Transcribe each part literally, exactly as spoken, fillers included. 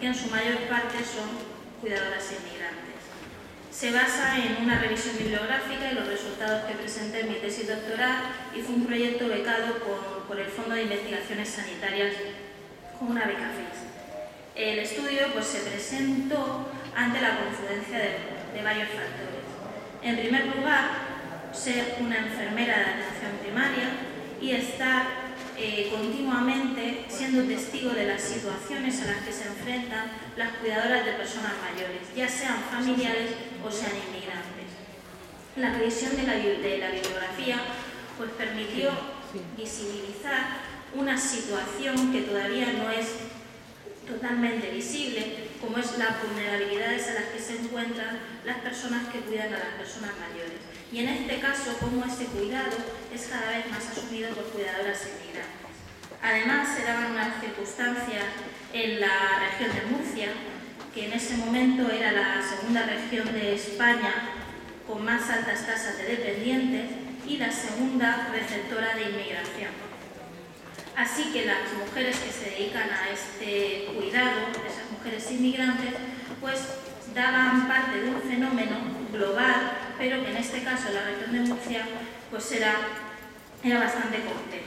que en su mayor parte son cuidadoras inmigrantes. Se basa en una revisión bibliográfica y los resultados que presenté en mi tesis doctoral y fue un proyecto becado por, por el Fondo de Investigaciones Sanitarias con una beca F I S. El estudio pues, se presentó ante la confluencia de, de varios factores. En primer lugar, ser una enfermera de atención primaria y estar eh, continuamente siendo testigo de las situaciones a las que se enfrentan las cuidadoras de personas mayores, ya sean familiares o sean inmigrantes. La revisión de la, de la bibliografía pues, permitió visibilizar una situación que todavía no es totalmente visible, como es las vulnerabilidades a las que se encuentran las personas que cuidan a las personas mayores. Y en este caso, cómo ese cuidado es cada vez más asumido por cuidadoras inmigrantes. Además, se daban unas circunstancias en la región de Murcia, que en ese momento era la segunda región de España con más altas tasas de dependientes y la segunda receptora de inmigración. Así que las mujeres que se dedican a este cuidado, esas mujeres inmigrantes, pues daban parte de un fenómeno global, pero que en este caso en la región de Murcia pues era, era bastante complejo.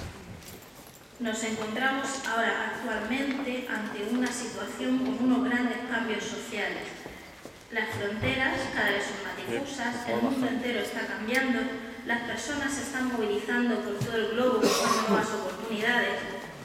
Nos encontramos ahora actualmente ante una situación con unos grandes cambios sociales. Las fronteras cada vez son más difusas, el mundo entero está cambiando, las personas se están movilizando por todo el globo con nuevas oportunidades.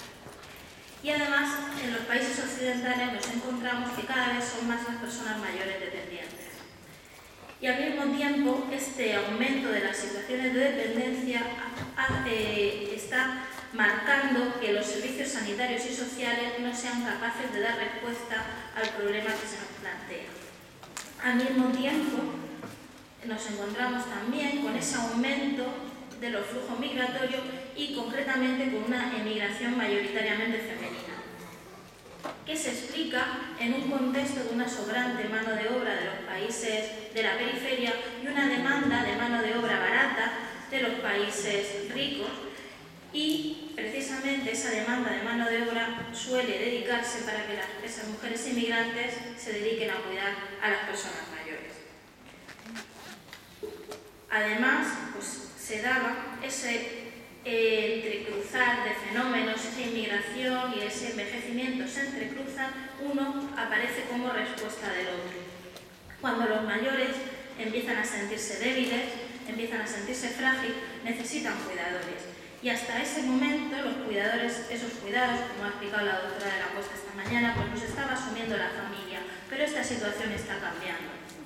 Y además, en los países occidentales nos encontramos que cada vez son más las personas mayores dependientes. Y al mismo tiempo, este aumento de las situaciones de dependencia eh, está marcando que los servicios sanitarios y sociales no sean capaces de dar respuesta al problema que se nos plantea. Al mismo tiempo, nos encontramos también con ese aumento de los flujos migratorios y concretamente con una emigración mayoritariamente femenina, que se explica en un contexto de una sobrante mano de obra de los países de la periferia y una demanda de mano de obra barata de los países ricos, y precisamente esa demanda de mano de obra suele dedicarse para que las, esas mujeres inmigrantes se dediquen a cuidar a las personas mayores. Además, pues, se daba ese eh, entrecruzar de fenómenos, esa inmigración y ese envejecimiento se entrecruzan, uno aparece como respuesta del otro. Cuando los mayores empiezan a sentirse débiles, empiezan a sentirse frágiles, necesitan cuidadores. Y hasta ese momento los cuidadores, esos cuidados, como ha explicado la doctora de la Costa esta mañana, pues los estaba asumiendo la familia, pero esta situación está cambiando.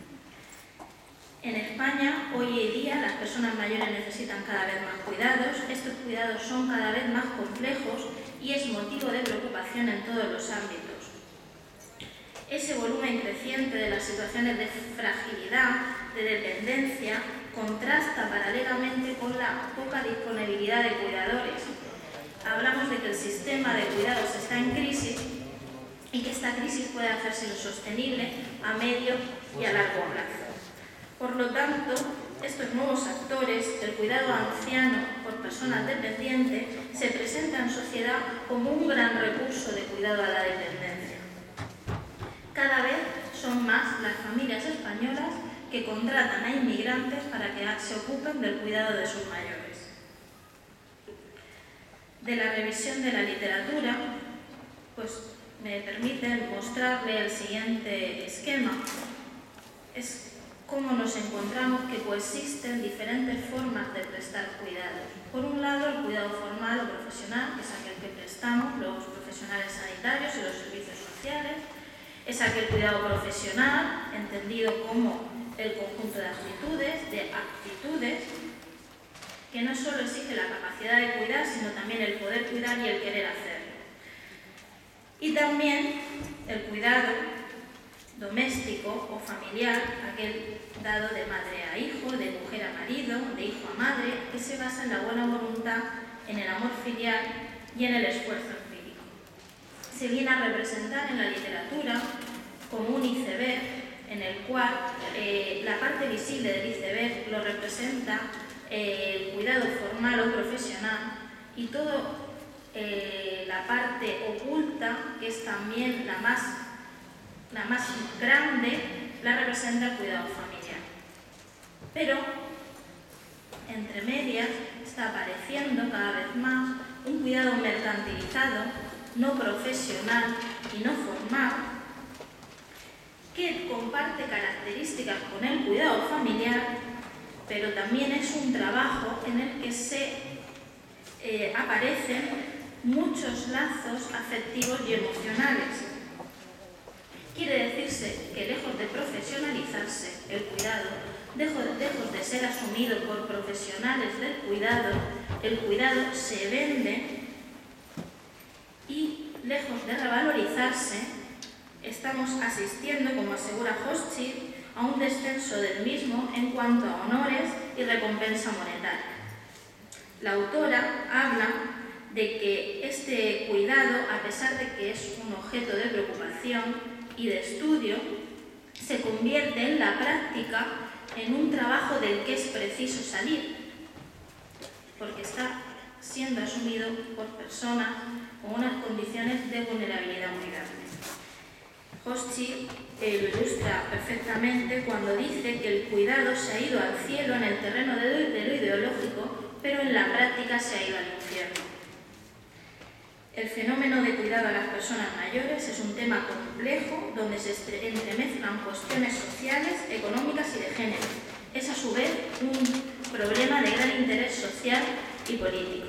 En España, hoy en día, las personas mayores necesitan cada vez más cuidados, estos cuidados son cada vez más complejos y es motivo de preocupación en todos los ámbitos. Ese volumen creciente de las situaciones de fragilidad, de dependencia, contrasta paralelamente con la poca disponibilidad de cuidadores. Hablamos de que el sistema de cuidados está en crisis y que esta crisis puede hacerse insostenible a medio y a largo plazo. Por lo tanto, estos nuevos actores del cuidado anciano por personas dependientes se presentan en sociedad como un gran recurso de cuidado a la dependencia. Cada vez son más las familias españolas que contratan a inmigrantes para que se ocupen del cuidado de sus mayores. De la revisión de la literatura, pues me permiten mostrarle el siguiente esquema. Es cómo nos encontramos que coexisten diferentes formas de prestar cuidados. Por un lado, el cuidado formal o profesional, que es aquel que prestamos los profesionales sanitarios y los servicios sociales. Es aquel cuidado profesional, entendido como el conjunto de actitudes, de actitudes, que no solo exige la capacidad de cuidar, sino también el poder cuidar y el querer hacerlo. Y también el cuidado doméstico o familiar, aquel dado de madre a hijo, de mujer a marido, de hijo a madre, que se basa en la buena voluntad, en el amor filial y en el esfuerzo empírico. Se viene a representar en la literatura como un iceberg en el cual eh, la parte visible del iceberg lo representa eh, el cuidado formal o profesional y toda eh, la parte oculta, que es también la más la más grande, la representa el cuidado familiar. Pero, entre medias, está apareciendo cada vez más un cuidado mercantilizado, no profesional y no formal, que comparte características con el cuidado familiar, pero también es un trabajo en el que se eh, aparecen muchos lazos afectivos y emocionales. Quiere decirse que lejos de profesionalizarse el cuidado, lejos, lejos de ser asumido por profesionales del cuidado, el cuidado se vende y, lejos de revalorizarse, estamos asistiendo, como asegura Hochschild, a un descenso del mismo en cuanto a honores y recompensa monetaria. La autora habla de que este cuidado, a pesar de que es un objeto de preocupación y de estudio, se convierte en la práctica en un trabajo del que es preciso salir, porque está siendo asumido por personas con unas condiciones de vulnerabilidad muy grandes. Hochschild eh, lo ilustra perfectamente cuando dice que el cuidado se ha ido al cielo en el terreno de, de lo ideológico, pero en la práctica se ha ido al infierno. El fenómeno de cuidado a las personas mayores es un tema complejo donde se entremezclan cuestiones sociales, económicas y de género. Es a su vez un problema de gran interés social y político.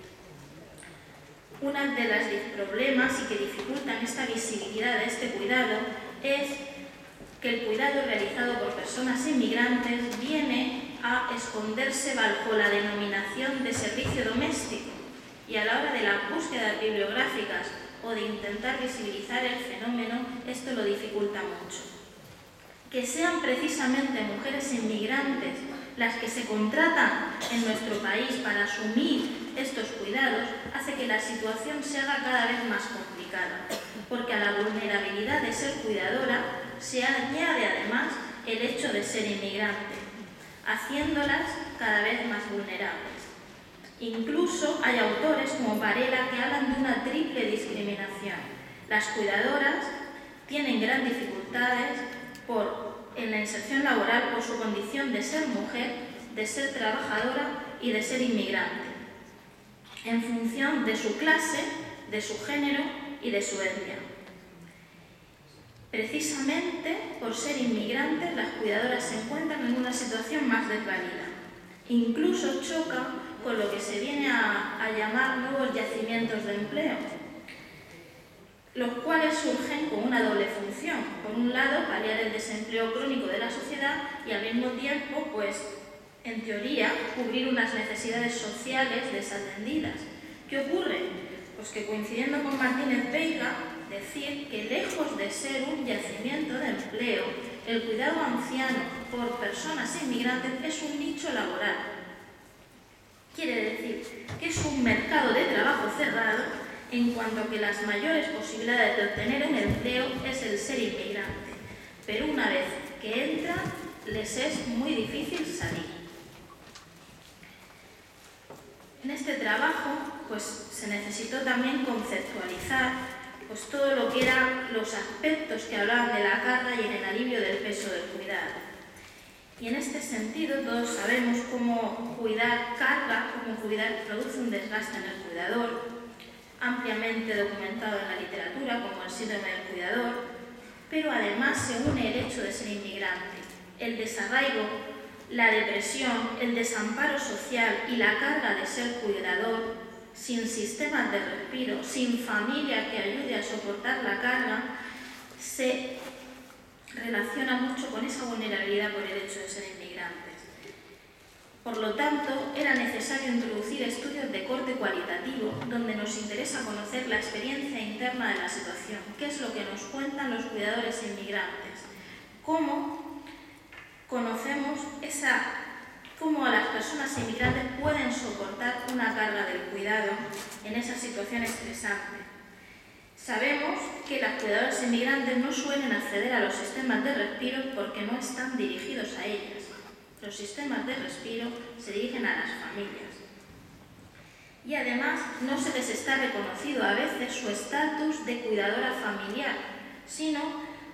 Uno de los problemas y que dificultan esta visibilidad de este cuidado es que el cuidado realizado por personas inmigrantes viene a esconderse bajo la denominación de servicio doméstico, y a la hora de las búsquedas bibliográficas o de intentar visibilizar el fenómeno, esto lo dificulta mucho. Que sean precisamente mujeres inmigrantes las que se contratan en nuestro país para asumir estos cuidados hace que la situación se haga cada vez más complicada, porque a la vulnerabilidad de ser cuidadora se añade además el hecho de ser inmigrante, haciéndolas cada vez más vulnerables. Incluso hay autores como Varela que hablan de una triple discriminación. Las cuidadoras tienen grandes dificultades por, en la inserción laboral por su condición de ser mujer, de ser trabajadora y de ser inmigrante, en función de su clase, de su género y de su etnia. Precisamente por ser inmigrantes, las cuidadoras se encuentran en una situación más desvalida. Incluso choca con lo que se viene a, a llamar nuevos yacimientos de empleo, los cuales surgen con una doble función. Por un lado, paliar el desempleo crónico de la sociedad y al mismo tiempo, pues, en teoría, cubrir unas necesidades sociales desatendidas. ¿Qué ocurre? Pues que, coincidiendo con Martínez Veiga, decir que lejos de ser un yacimiento de empleo, el cuidado anciano por personas inmigrantes es un nicho laboral. Quiere decir que es un mercado de trabajo cerrado en cuanto a que las mayores posibilidades de obtener un empleo es el ser inmigrante, pero una vez que entran les es muy difícil salir. En este trabajo pues, se necesitó también conceptualizar pues, todo lo que eran los aspectos que hablaban de la carga y en el alivio del peso del cuidado. Y en este sentido todos sabemos cómo cuidar carga, cómo cuidar produce un desgaste en el cuidador, ampliamente documentado en la literatura como el síndrome del cuidador, pero además se une el hecho de ser inmigrante, el desarraigo, la depresión, el desamparo social y la carga de ser cuidador, sin sistemas de respiro, sin familia que ayude a soportar la carga, se relaciona mucho con esa vulnerabilidad por el hecho de ser inmigrantes. Por lo tanto, era necesario introducir estudios de corte cualitativo donde nos interesa conocer la experiencia interna de la situación, qué es lo que nos cuentan los cuidadores inmigrantes, cómo conocemos esa, cómo las personas inmigrantes pueden soportar una carga del cuidado en esa situación estresante. Sabemos que las cuidadoras inmigrantes no suelen acceder a los sistemas de respiro porque no están dirigidos a ellas. Los sistemas de respiro se dirigen a las familias. Y además no se les está reconocido a veces su estatus de cuidadora familiar, sino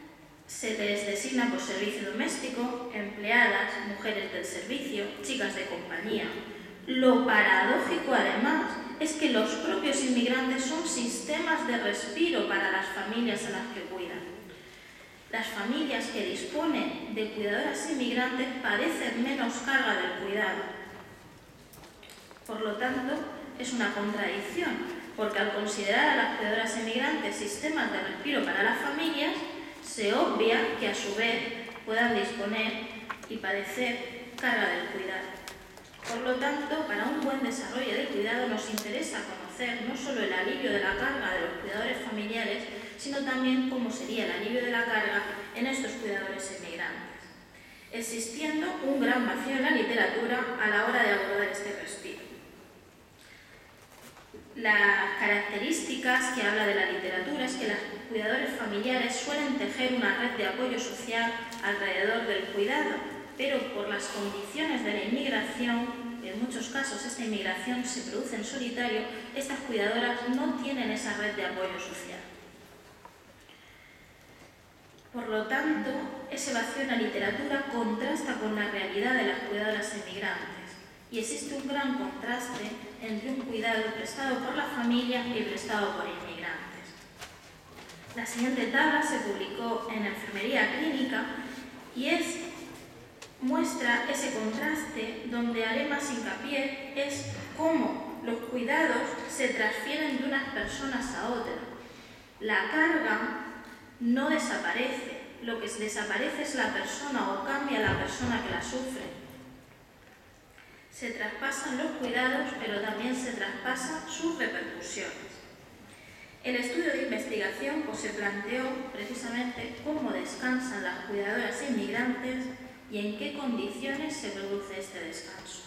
Se les designa por servicio doméstico, empleadas, mujeres del servicio, chicas de compañía. Lo paradójico, además, es que los propios inmigrantes son sistemas de respiro para las familias a las que cuidan. Las familias que disponen de cuidadoras inmigrantes padecen menos carga del cuidado. Por lo tanto, es una contradicción, porque al considerar a las cuidadoras inmigrantes sistemas de respiro para las familias, se obvia que a su vez puedan disponer y padecer carga del cuidado. Por lo tanto, para un buen desarrollo del cuidado nos interesa conocer no solo el alivio de la carga de los cuidadores familiares, sino también cómo sería el alivio de la carga en estos cuidadores inmigrantes, existiendo un gran vacío en la literatura a la hora de abordar este respiro. Las características que habla de la literatura es que los cuidadores familiares suelen tejer una red de apoyo social alrededor del cuidado, pero por las condiciones de la inmigración, en muchos casos esta inmigración se produce en solitario, estas cuidadoras no tienen esa red de apoyo social. Por lo tanto, ese vacío en la literatura contrasta con la realidad de las cuidadoras inmigrantes y existe un gran contraste entre un cuidado prestado por la familia y prestado por inmigrantes. La siguiente tabla se publicó en Enfermería Clínica y es, muestra ese contraste donde haré más hincapié es cómo los cuidados se transfieren de unas personas a otras. La carga no desaparece, lo que desaparece es la persona o cambia la persona que la sufre. Se traspasan los cuidados, pero también se traspasan sus repercusiones. El estudio de investigación pues, se planteó precisamente cómo descansan las cuidadoras inmigrantes y en qué condiciones se produce este descanso.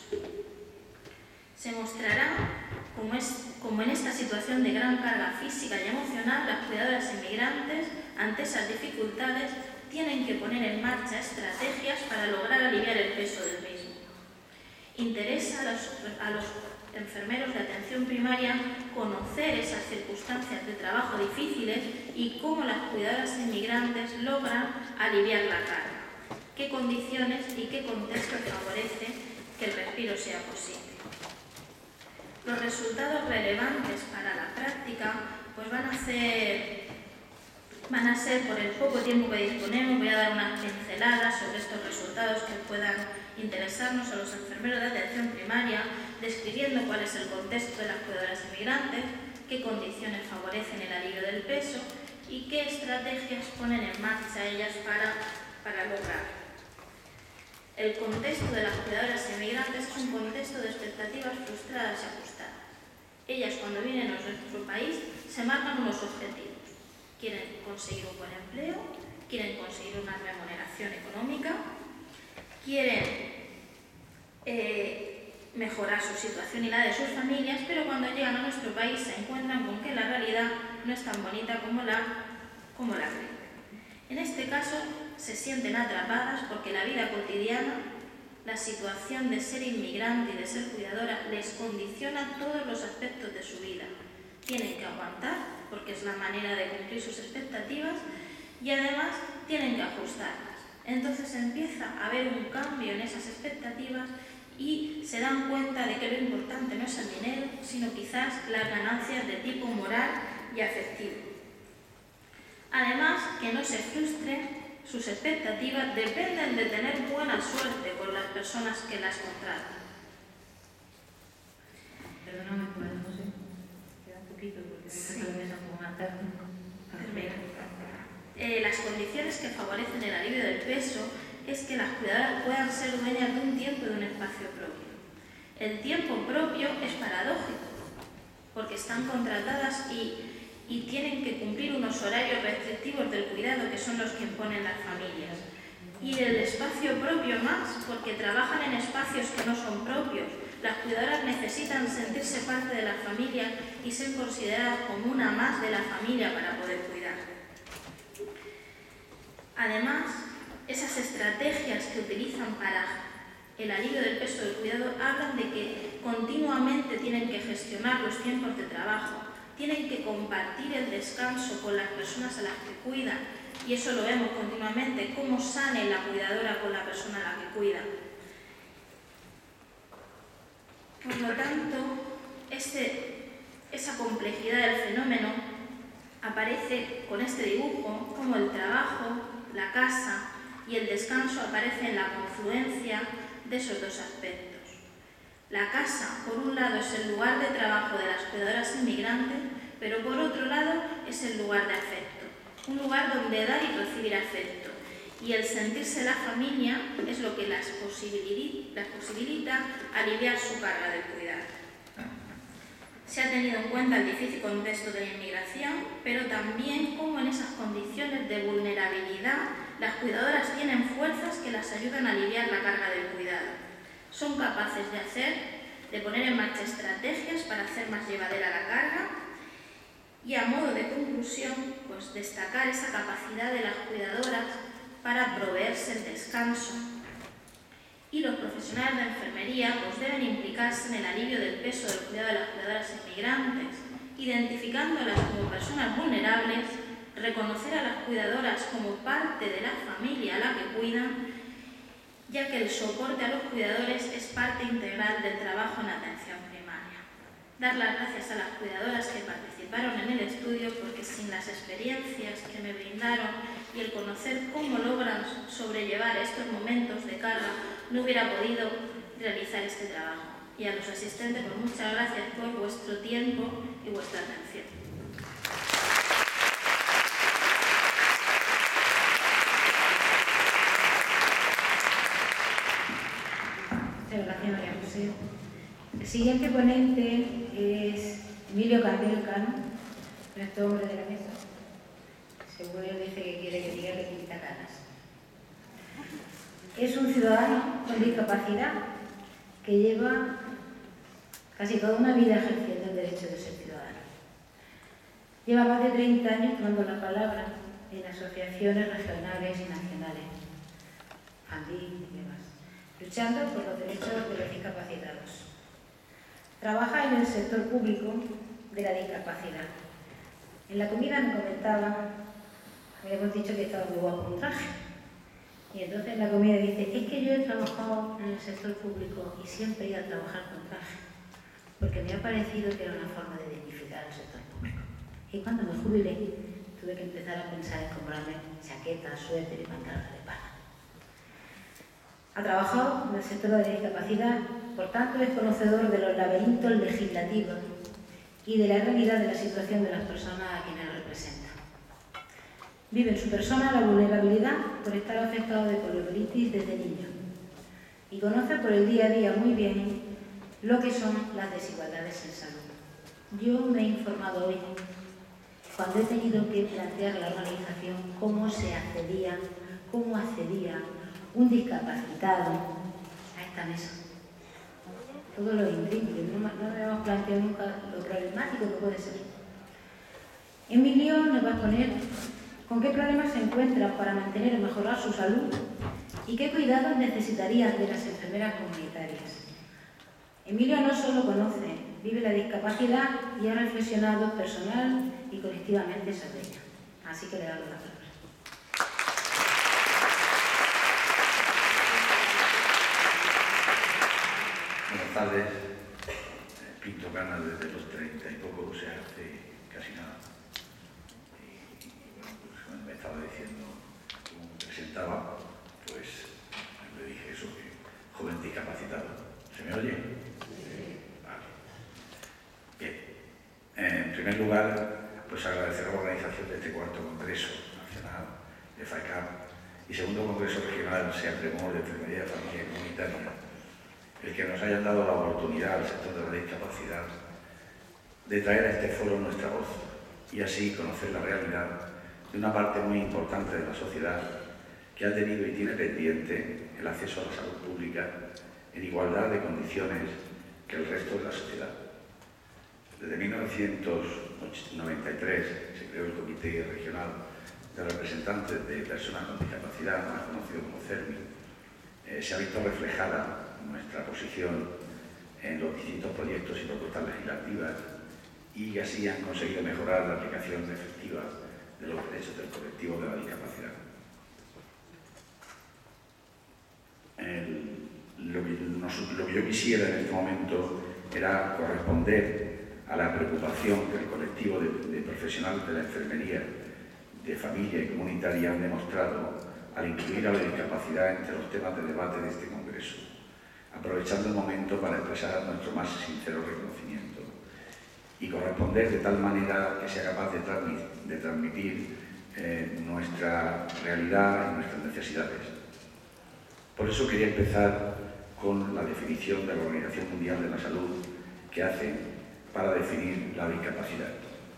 Se mostrará cómo, es, cómo en esta situación de gran carga física y emocional las cuidadoras inmigrantes, ante esas dificultades, tienen que poner en marcha estrategias para lograr aliviar el peso del mismo. Interesa a los, a los enfermeros de atención primaria conocer esas circunstancias de trabajo difíciles y cómo las cuidadoras inmigrantes logran aliviar la carga, qué condiciones y qué contexto favorecen que el respiro sea posible. Los resultados relevantes para la práctica pues van a ser, van a ser, por el poco tiempo que disponemos, voy a dar unas pinceladas sobre estos resultados que puedan interesarnos a los enfermeros de atención primaria, describiendo cuál es el contexto de las cuidadoras inmigrantes, qué condiciones favorecen el alivio del peso y qué estrategias ponen en marcha ellas para, para lograrlo. El contexto de las cuidadoras inmigrantes es un contexto de expectativas frustradas y ajustadas. Ellas, cuando vienen a nuestro país, se marcan unos objetivos. Quieren conseguir un buen empleo, quieren conseguir una remuneración económica, quieren eh, mejorar su situación y la de sus familias, pero cuando llegan a nuestro país se encuentran con que la realidad no es tan bonita como la, como la creen. En este caso, se sienten atrapadas porque la vida cotidiana, la situación de ser inmigrante y de ser cuidadora les condiciona todos los aspectos de su vida. Tienen que aguantar porque es la manera de cumplir sus expectativas y además tienen que ajustarlas. Entonces empieza a haber un cambio en esas expectativas y se dan cuenta de que lo importante no es el dinero, sino quizás las ganancias de tipo moral y afectivo. Además, que no se frustren, sus expectativas dependen de tener buena suerte con las personas que las contratan. Perdóname, José, queda un poquito porque sí. La mesa un poco más tarde. Eh, las condiciones que favorecen el alivio del peso es que las cuidadoras puedan ser dueñas de un tiempo y de un espacio propio. El tiempo propio es paradójico, porque están contratadas y y tienen que cumplir unos horarios restrictivos del cuidado que son los que imponen las familias. Y el espacio propio más, porque trabajan en espacios que no son propios. Las cuidadoras necesitan sentirse parte de la familia y ser consideradas como una más de la familia para poder cuidar. Además, esas estrategias que utilizan para el alivio del peso del cuidado hablan de que continuamente tienen que gestionar los tiempos de trabajo, tienen que compartir el descanso con las personas a las que cuidan, y eso lo vemos continuamente, cómo sale la cuidadora con la persona a la que cuida. Por lo tanto, este, esa complejidad del fenómeno aparece con este dibujo, como el trabajo, la casa y el descanso aparecen en la confluencia de esos dos aspectos. La casa, por un lado, es el lugar de trabajo de las cuidadoras inmigrantes, pero por otro lado es el lugar de afecto, un lugar donde dar y recibir afecto. Y el sentirse la familia es lo que las posibilita, las posibilita aliviar su carga de cuidar. Se ha tenido en cuenta el difícil contexto de la inmigración, pero también cómo en esas condiciones de vulnerabilidad las cuidadoras tienen fuerzas que las ayudan a aliviar la carga del cuidado. Son capaces de hacer, de poner en marcha estrategias para hacer más llevadera la carga y, a modo de conclusión, pues destacar esa capacidad de las cuidadoras para proveerse el descanso. Y los profesionales de enfermería pues deben implicarse en el alivio del peso del cuidado de las cuidadoras inmigrantes, identificándolas como personas vulnerables, reconocer a las cuidadoras como parte de la familia a la que cuidan, ya que el soporte a los cuidadores es parte integral del trabajo en atención primaria. Dar las gracias a las cuidadoras que participaron en el estudio, porque sin las experiencias que me brindaron y el conocer cómo logran sobrellevar estos momentos de carga, no hubiera podido realizar este trabajo. Y a los asistentes, pues muchas gracias por vuestro tiempo y vuestra atención. Muchas gracias, María José. El siguiente ponente es Emilio Candel Cano, nuestro hombre de la mesa. Seguro él dice que quiere que diga que quita canas. Es un ciudadano con discapacidad que lleva casi toda una vida ejerciendo el derecho de ser ciudadano. Lleva más de treinta años tomando la palabra en asociaciones regionales y nacionales, Andí y demás, luchando por los derechos de los discapacitados. Trabaja en el sector público de la discapacidad. En la comida me comentaba, habíamos dicho que estaba muy guapo un traje. Y entonces en la comida dice, es que yo he trabajado en el sector público y siempre iba a trabajar con traje, porque me ha parecido que era una forma de dignificar el sector público. Y cuando me jubilé, tuve que empezar a pensar en comprarme chaquetas, suéter y pantalones de pana. Ha trabajado en el sector de la discapacidad, por tanto es conocedor de los laberintos legislativos y de la realidad de la situación de las personas a quienes representa. Vive en su persona la vulnerabilidad por estar afectado de poliomielitis desde niño y conoce por el día a día muy bien lo que son las desigualdades en salud. Yo me he informado hoy, cuando he tenido que plantear la organización, cómo se accedía, cómo accedía un discapacitado a esta mesa. Todo lo intrínseco, no, no habíamos planteado nunca lo problemático que puede ser. Emilio nos va a poner con qué problemas se encuentran para mantener o mejorar su salud y qué cuidados necesitarían de las enfermeras comunitarias. Emilio no solo conoce, vive la discapacidad y ha reflexionado personal y colectivamente sobre ella. Así que le damos la palabra. Buenas tardes. Pinto canas desde los treinta y poco, o sea, hace casi nada. Y, y bueno, pues cuando me estaba diciendo cómo me presentaba, pues le dije eso, que joven discapacitado. ¿Se me oye? Sí. Vale. Bien. En primer lugar, pues agradecer a la organización de este cuarto Congreso Nacional de FAICAP y segundo Congreso Regional SEAPREMOR de Enfermería de Familia y Comunitaria, el que nos hayan dado la oportunidad al sector de la discapacidad de traer a este foro nuestra voz y así conocer la realidad de una parte muy importante de la sociedad que ha tenido y tiene pendiente el acceso a la salud pública en igualdad de condiciones que el resto de la sociedad. Desde mil novecientos noventa y tres se creó el Comité Regional de Representantes de Personas con Discapacidad, más conocido como CERMI. Eh, se ha visto reflejada nuestra posición en los distintos proyectos y propuestas legislativas y así han conseguido mejorar la aplicación efectiva de los derechos del colectivo de la discapacidad. lo que yo quisiera en este momento era corresponder a la preocupación que el colectivo de, de profesionales de la enfermería, de familia y comunitaria han demostrado al incluir a la discapacidad entre los temas de debate de este Congreso, aprovechando el momento para expresar nuestro más sincero reconocimiento y corresponder de tal manera que sea capaz de, transmit, de transmitir eh, nuestra realidad y nuestras necesidades. Por eso quería empezar con la definición de la Organización Mundial de la Salud que hace para definir la discapacidad.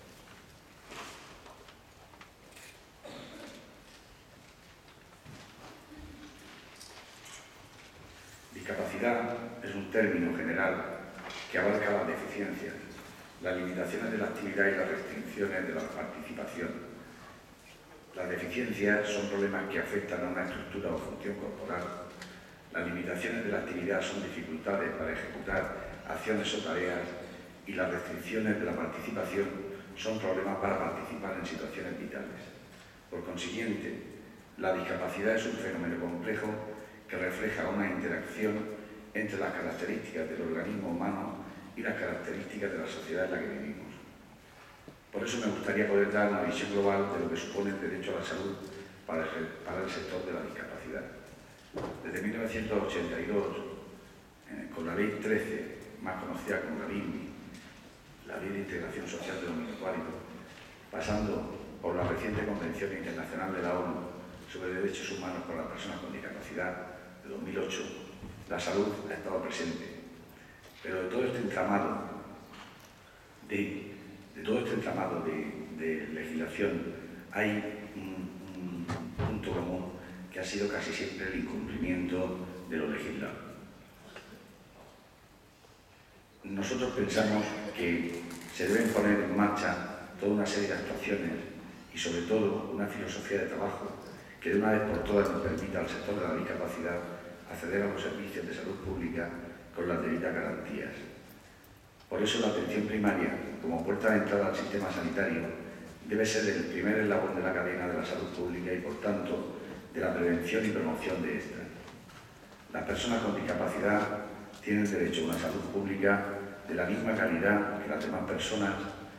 Discapacidad es un término general que abarca las deficiencias, las limitaciones de la actividad y las restricciones de la participación. Las deficiencias son problemas que afectan a una estructura o función corporal. Las limitaciones de la actividad son dificultades para ejecutar acciones o tareas y las restricciones de la participación son problemas para participar en situaciones vitales. Por consiguiente, la discapacidad es un fenómeno complejo que refleja una interacción entre las características del organismo humano y las características de la sociedad en la que vivimos. Por eso me gustaría poder dar una visión global de lo que supone el derecho a la salud para el, para el sector de la discapacidad. Desde mil novecientos ochenta y dos, eh, con la Ley trece, más conocida como la LIMBI, la Ley de Integración Social de los Minusválidos, pasando por la reciente Convención Internacional de la ONU sobre Derechos Humanos para las Personas con Discapacidad de dos mil ocho, la salud ha estado presente. Pero de todo este entramado de, de, todo este entramado de, de legislación hay un, un punto común que ha sido casi siempre el incumplimiento de lo legislado. Nosotros pensamos que se deben poner en marcha toda una serie de actuaciones y sobre todo una filosofía de trabajo que de una vez por todas nos permita al sector de la discapacidad acceder a los servicios de salud pública con las debidas garantías. Por eso la atención primaria, como puerta de entrada al sistema sanitario, debe ser el primer eslabón de la cadena de la salud pública y, por tanto, de la prevención y promoción de esta. Las personas con discapacidad tienen derecho a una salud pública de la misma calidad que las demás personas,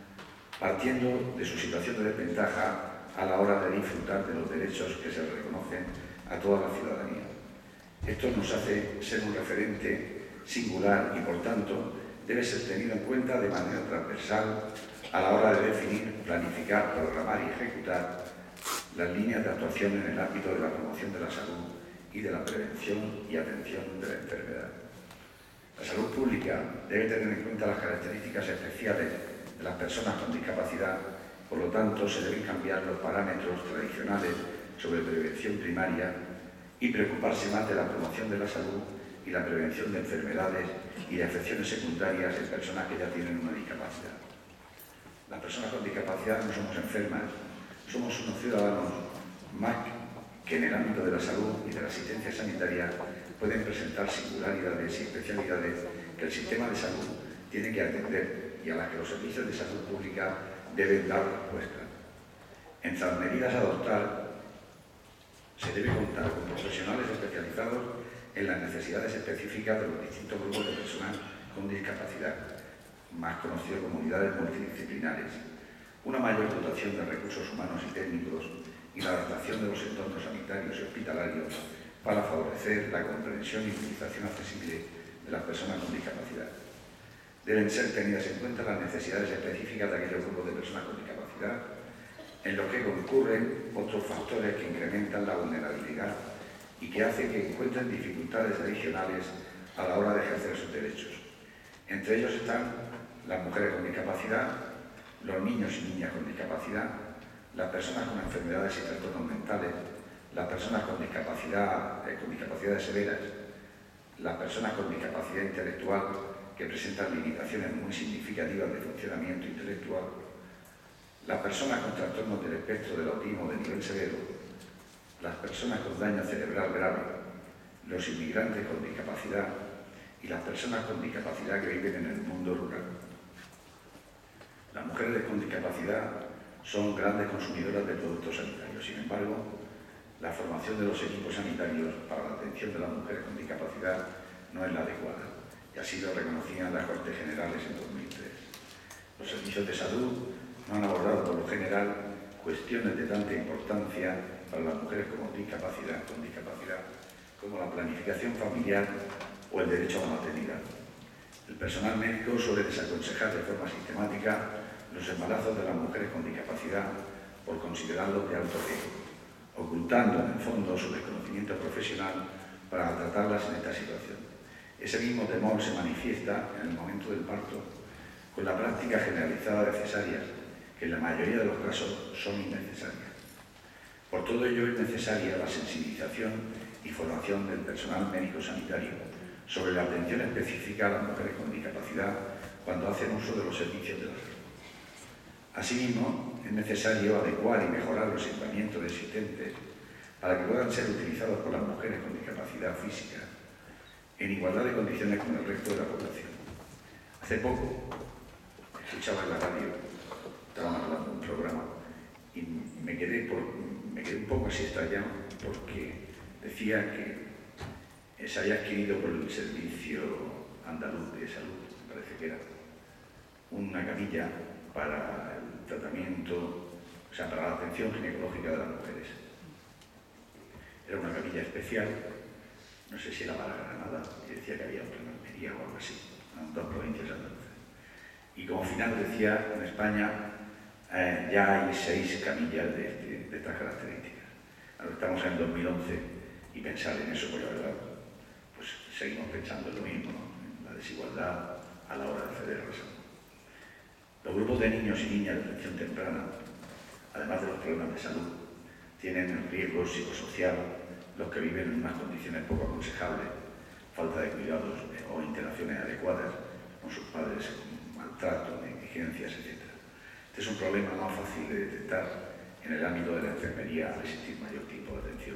partiendo de su situación de desventaja a la hora de disfrutar de los derechos que se reconocen a toda la ciudadanía. Esto nos hace ser un referente singular y, por tanto, debe ser tenido en cuenta de manera transversal a la hora de definir, planificar, programar y ejecutar las líneas de actuación en el ámbito de la promoción de la salud y de la prevención y atención de la enfermedad. La salud pública debe tener en cuenta las características especiales de las personas con discapacidad, por lo tanto, se deben cambiar los parámetros tradicionales sobre prevención primaria y preocuparse más de la promoción de la salud y la prevención de enfermedades y de afecciones secundarias en personas que ya tienen una discapacidad. Las personas con discapacidad no somos enfermas, somos unos ciudadanos más que en el ámbito de la salud y de la asistencia sanitaria pueden presentar singularidades y especialidades que el sistema de salud tiene que atender y a las que los servicios de salud pública deben dar respuesta. Entre las medidas a adoptar, se debe contar con profesionales especializados en las necesidades específicas de los distintos grupos de personas con discapacidad, más conocidos como unidades multidisciplinares, una mayor dotación de recursos humanos y técnicos y la adaptación de los entornos sanitarios y hospitalarios para favorecer la comprensión y utilización accesible de las personas con discapacidad. Deben ser tenidas en cuenta las necesidades específicas de aquellos grupos de personas con discapacidad, en los que concurren otros factores que incrementan la vulnerabilidad y que hacen que encuentren dificultades adicionales a la hora de ejercer sus derechos. Entre ellos están las mujeres con discapacidad, los niños y niñas con discapacidad, las personas con enfermedades y trastornos mentales, las personas con discapacidad, eh, con discapacidades severas, las personas con discapacidad intelectual que presentan limitaciones muy significativas de funcionamiento intelectual, las personas con trastornos del espectro del autismo de nivel severo, las personas con daño cerebral grave, los inmigrantes con discapacidad y las personas con discapacidad que viven en el mundo rural. Las mujeres con discapacidad son grandes consumidoras de productos sanitarios. Sin embargo, la formación de los equipos sanitarios para la atención de las mujeres con discapacidad no es la adecuada, y así lo reconocían las Cortes Generales en dos mil tres. Los servicios de salud no han abordado por lo general cuestiones de tanta importancia para las mujeres con discapacidad, con discapacidad como la planificación familiar o el derecho a la maternidad. El personal médico suele desaconsejar de forma sistemática los embarazos de las mujeres con discapacidad por considerarlos de alto riesgo, ocultando en el fondo su desconocimiento profesional para tratarlas en esta situación. Ese mismo temor se manifiesta en el momento del parto con la práctica generalizada de cesáreas, que en la mayoría de los casos son innecesarias. Por todo ello es necesaria la sensibilización y formación del personal médico-sanitario sobre la atención específica a las mujeres con discapacidad cuando hacen uso de los servicios de la salud. Asimismo, es necesario adecuar y mejorar los equipamientos existentes para que puedan ser utilizados por las mujeres con discapacidad física en igualdad de condiciones con el resto de la población. Hace poco escuchaba en la radio, estaban hablando de un programa y me quedé, por, me quedé un poco así extrañado porque decía que se había adquirido por el Servicio Andaluz de Salud, me parece que era, una camilla para el tratamiento, o sea, para la atención ginecológica de las mujeres. Era una camilla especial, no sé si era para Granada, y decía que había otra en Almería o algo así, en dos provincias andaluzas. Y como final decía, en España eh, ya hay seis camillas de, de, de estas características. Ahora estamos en dos mil once y pensar en eso, pues la verdad, pues seguimos pensando en lo mismo, ¿no? En la desigualdad a la hora de acceder a la salud. Los grupos de niños y niñas de atención temprana, además de los problemas de salud, tienen el riesgo psicosocial los que viven en unas condiciones poco aconsejables, falta de cuidados o interacciones adecuadas con sus padres, maltrato, negligencias, etcétera. Este es un problema más fácil de detectar en el ámbito de la enfermería al existir mayor tipo de atención.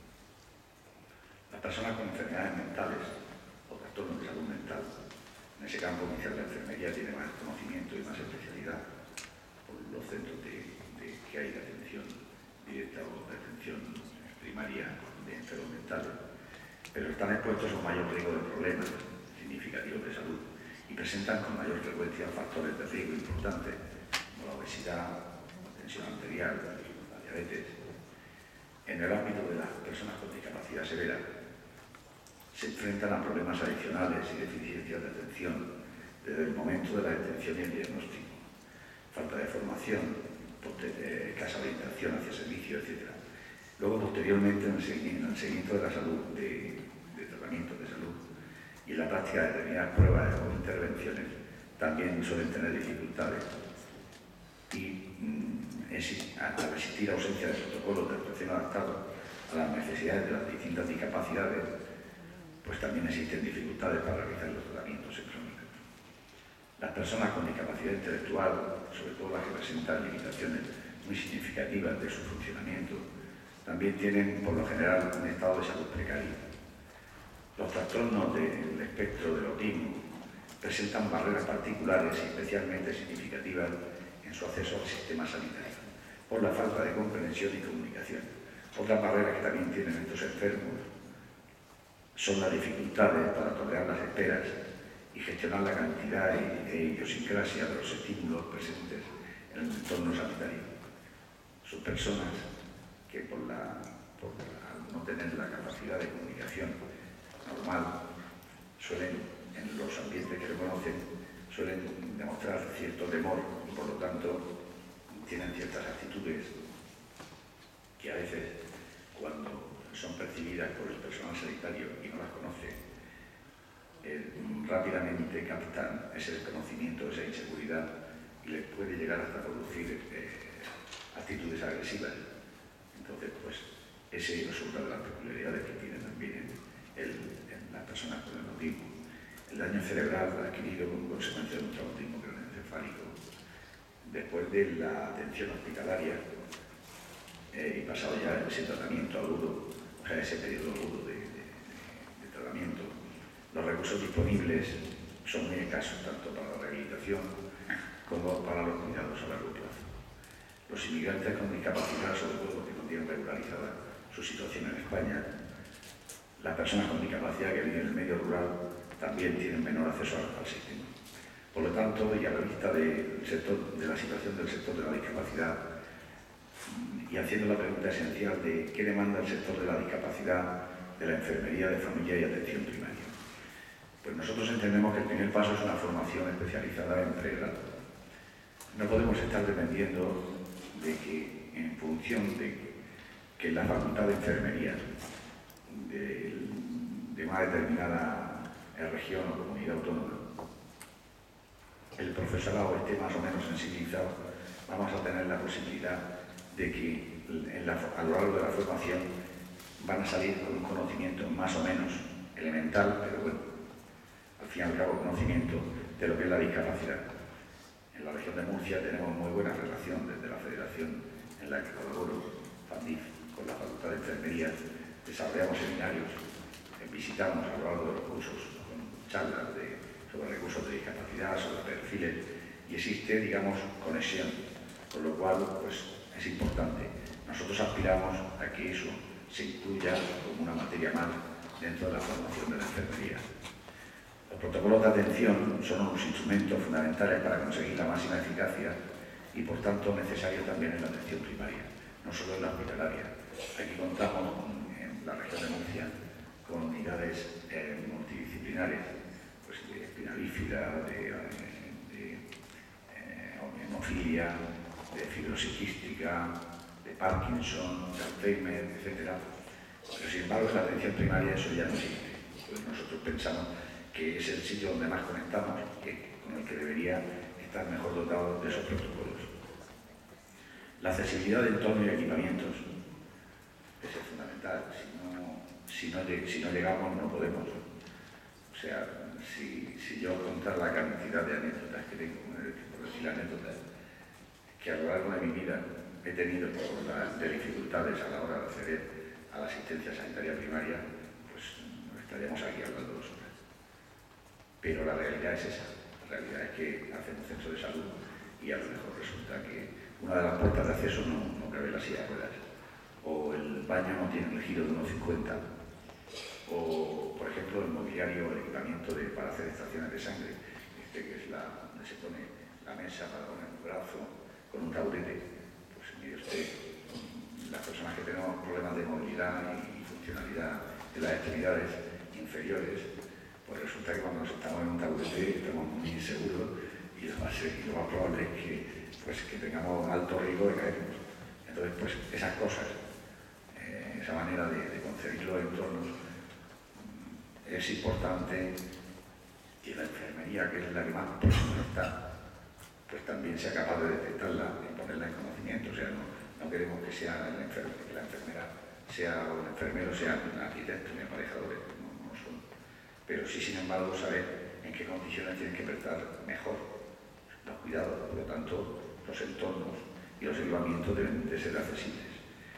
Las personas con enfermedades mentales o trastornos de salud mental, en ese campo quizás la enfermería tiene más conocimiento y más especialidad por los centros de, de, que hay de atención directa o de atención primaria de enfermos mentales, pero están expuestos a un mayor riesgo de problemas significativos de salud y presentan con mayor frecuencia factores de riesgo importantes como la obesidad, la tensión arterial, la diabetes. En el ámbito de las personas con discapacidad severa, se enfrentan a problemas adicionales y deficiencias de atención desde el momento de la detención y el diagnóstico, falta de formación, escasa orientación hacia servicios, etcétera. Luego, posteriormente, en el seguimiento de la salud, de, de tratamientos de salud y en la práctica de determinadas pruebas o intervenciones, también suelen tener dificultades. Y mm, es, al existir ausencia de protocolos de actuación adaptados a las necesidades de las distintas discapacidades, pues también existen dificultades para realizar los tratamientos económicos. Las personas con discapacidad intelectual, sobre todo las que presentan limitaciones muy significativas de su funcionamiento, también tienen, por lo general, un estado de salud precario. Los trastornos del espectro del autismo presentan barreras particulares y especialmente significativas en su acceso al sistema sanitario, por la falta de comprensión y comunicación. Otras barreras que también tienen estos enfermos son las dificultades para tolerar las esperas y gestionar la cantidad e idiosincrasia de los estímulos presentes en el entorno sanitario. Son personas que por, la, por la, al no tener la capacidad de comunicación normal, suelen, en los ambientes que lo conocen, suelen demostrar cierto temor y por lo tanto tienen ciertas actitudes que a veces, cuando son percibidas por el personal sanitario y no las conoce, eh, rápidamente captan ese desconocimiento, esa inseguridad y les puede llegar hasta producir eh, actitudes agresivas. Entonces, pues, ese es otra de las peculiaridades que tienen también en, el, en las personas con el autismo. El daño cerebral adquirido como consecuencia de un traumatismo craneoencefálico después de la atención hospitalaria eh, y pasado ya ese tratamiento agudo, o sea, ese periodo agudo de, de, de tratamiento, los recursos disponibles son muy escasos tanto para la rehabilitación como para los cuidados a largo plazo. Los inmigrantes con discapacidad, sobre todo los que no tienen regularizada su situación en España, las personas con discapacidad que viven en el medio rural también tienen menor acceso al, al sistema. Por lo tanto, y a la vista del sector, de la situación del sector de la discapacidad, y haciendo la pregunta esencial de qué demanda el sector de la discapacidad de la enfermería de familia y atención primaria, pues nosotros entendemos que el primer paso es una formación especializada en pregrado. No podemos estar dependiendo de que, en función de que la facultad de enfermería de, de una determinada región o comunidad autónoma, el profesorado esté más o menos sensibilizado, vamos a tener la posibilidad de que en la, a lo largo de la formación van a salir con un conocimiento más o menos elemental, pero bueno, al fin y al cabo conocimiento de lo que es la discapacidad. En la región de Murcia tenemos muy buena relación desde la federación en la que colaboro, FANDIF, con la Facultad de Enfermería, desarrollamos seminarios, visitamos a lo largo de los cursos con charlas de, sobre recursos de discapacidad, sobre perfiles, y existe, digamos, conexión, con lo cual, pues, es importante. Nosotros aspiramos a que eso se incluya como una materia más dentro de la formación de la enfermería. Los protocolos de atención son unos instrumentos fundamentales para conseguir la máxima eficacia y, por tanto, necesarios también en la atención primaria, no solo en la hospitalaria. Aquí contamos con, en la región de Murcia con unidades eh, multidisciplinares, pues de espina bífida, de, de eh, hemofilia, de fibrosis quística, de Parkinson, de Alzheimer, etcétera. Pero sin embargo, en la atención primaria eso ya no existe. Pues nosotros pensamos que es el sitio donde más conectamos, que, con el que debería estar mejor dotado de esos protocolos. La accesibilidad de entornos y equipamientos es fundamental. Si no, si no, si no llegamos, no podemos. O sea, si, si yo contar la cantidad de anécdotas que tengo, por decir anécdotas, que a lo largo de mi vida he tenido por las de dificultades a la hora de acceder a la asistencia sanitaria primaria, pues estaríamos aquí hablando dos horas. Pero la realidad es esa. La realidad es que hacemos centro de salud y a lo mejor resulta que una de las puertas de acceso no, no cabe la silla de ruedas, o el baño no tiene el giro de uno cincuenta, o, por ejemplo, el mobiliario o el equipamiento de, para hacer extracciones de sangre, este que es la, donde se pone la mesa para poner un brazo con un taburete. Pues mire usted, las personas que tenemos problemas de movilidad y funcionalidad de las extremidades inferiores, pues resulta que cuando nos sentamos en un taburete estamos muy inseguros y lo más, y lo más probable es que, pues, que tengamos alto riesgo de caernos. Entonces, pues esas cosas, eh, esa manera de, de concebir los entornos, es importante que la enfermería, que es la que más próxima está, pues también sea capaz de detectarla y ponerla en conocimiento. O sea, no, no queremos que sea la enfermera, que la enfermera sea o el enfermero sea un arquitecto ni aparejadores, no, no son. Pero sí, sin embargo, saber en qué condiciones tienen que prestar mejor los cuidados. Por lo tanto, los entornos y los equipamientos deben de ser accesibles.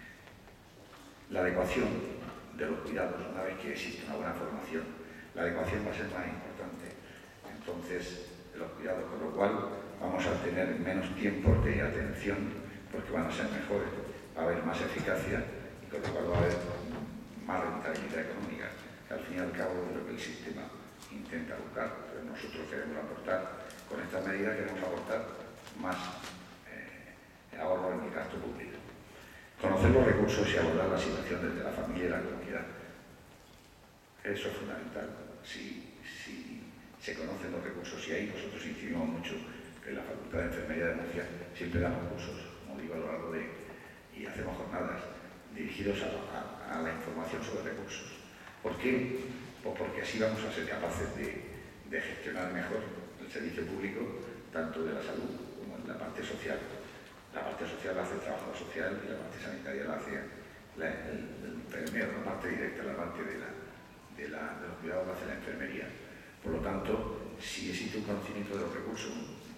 La adecuación de los cuidados, una vez que existe una buena formación, la adecuación va a ser más importante. Entonces, los cuidados, con lo cual vamos a tener menos tiempos de atención porque van a ser mejores, va a haber más eficacia y con lo cual va a haber más rentabilidad económica, que al fin y al cabo es lo que el sistema intenta buscar. Pero nosotros queremos aportar, con estas medidas queremos aportar más eh, ahorro en el gasto público. Conocer los recursos y abordar la situación desde la familia y la comunidad. Eso es fundamental. Si, si se conocen los recursos, y ahí nosotros incidimos mucho en la Facultad de Enfermería de Murcia, siempre damos cursos, como digo, a lo largo de, y hacemos jornadas dirigidos a, a, a la información sobre recursos. ¿Por qué? Pues porque así vamos a ser capaces de, de gestionar mejor el servicio público, tanto de la salud como en la parte social. La parte social la hace el trabajo social y la parte sanitaria la hace la, el, el enfermero, la parte directa, la parte de, la, de, la, de los cuidados la hace la enfermería. Por lo tanto, si existe un conocimiento de los recursos,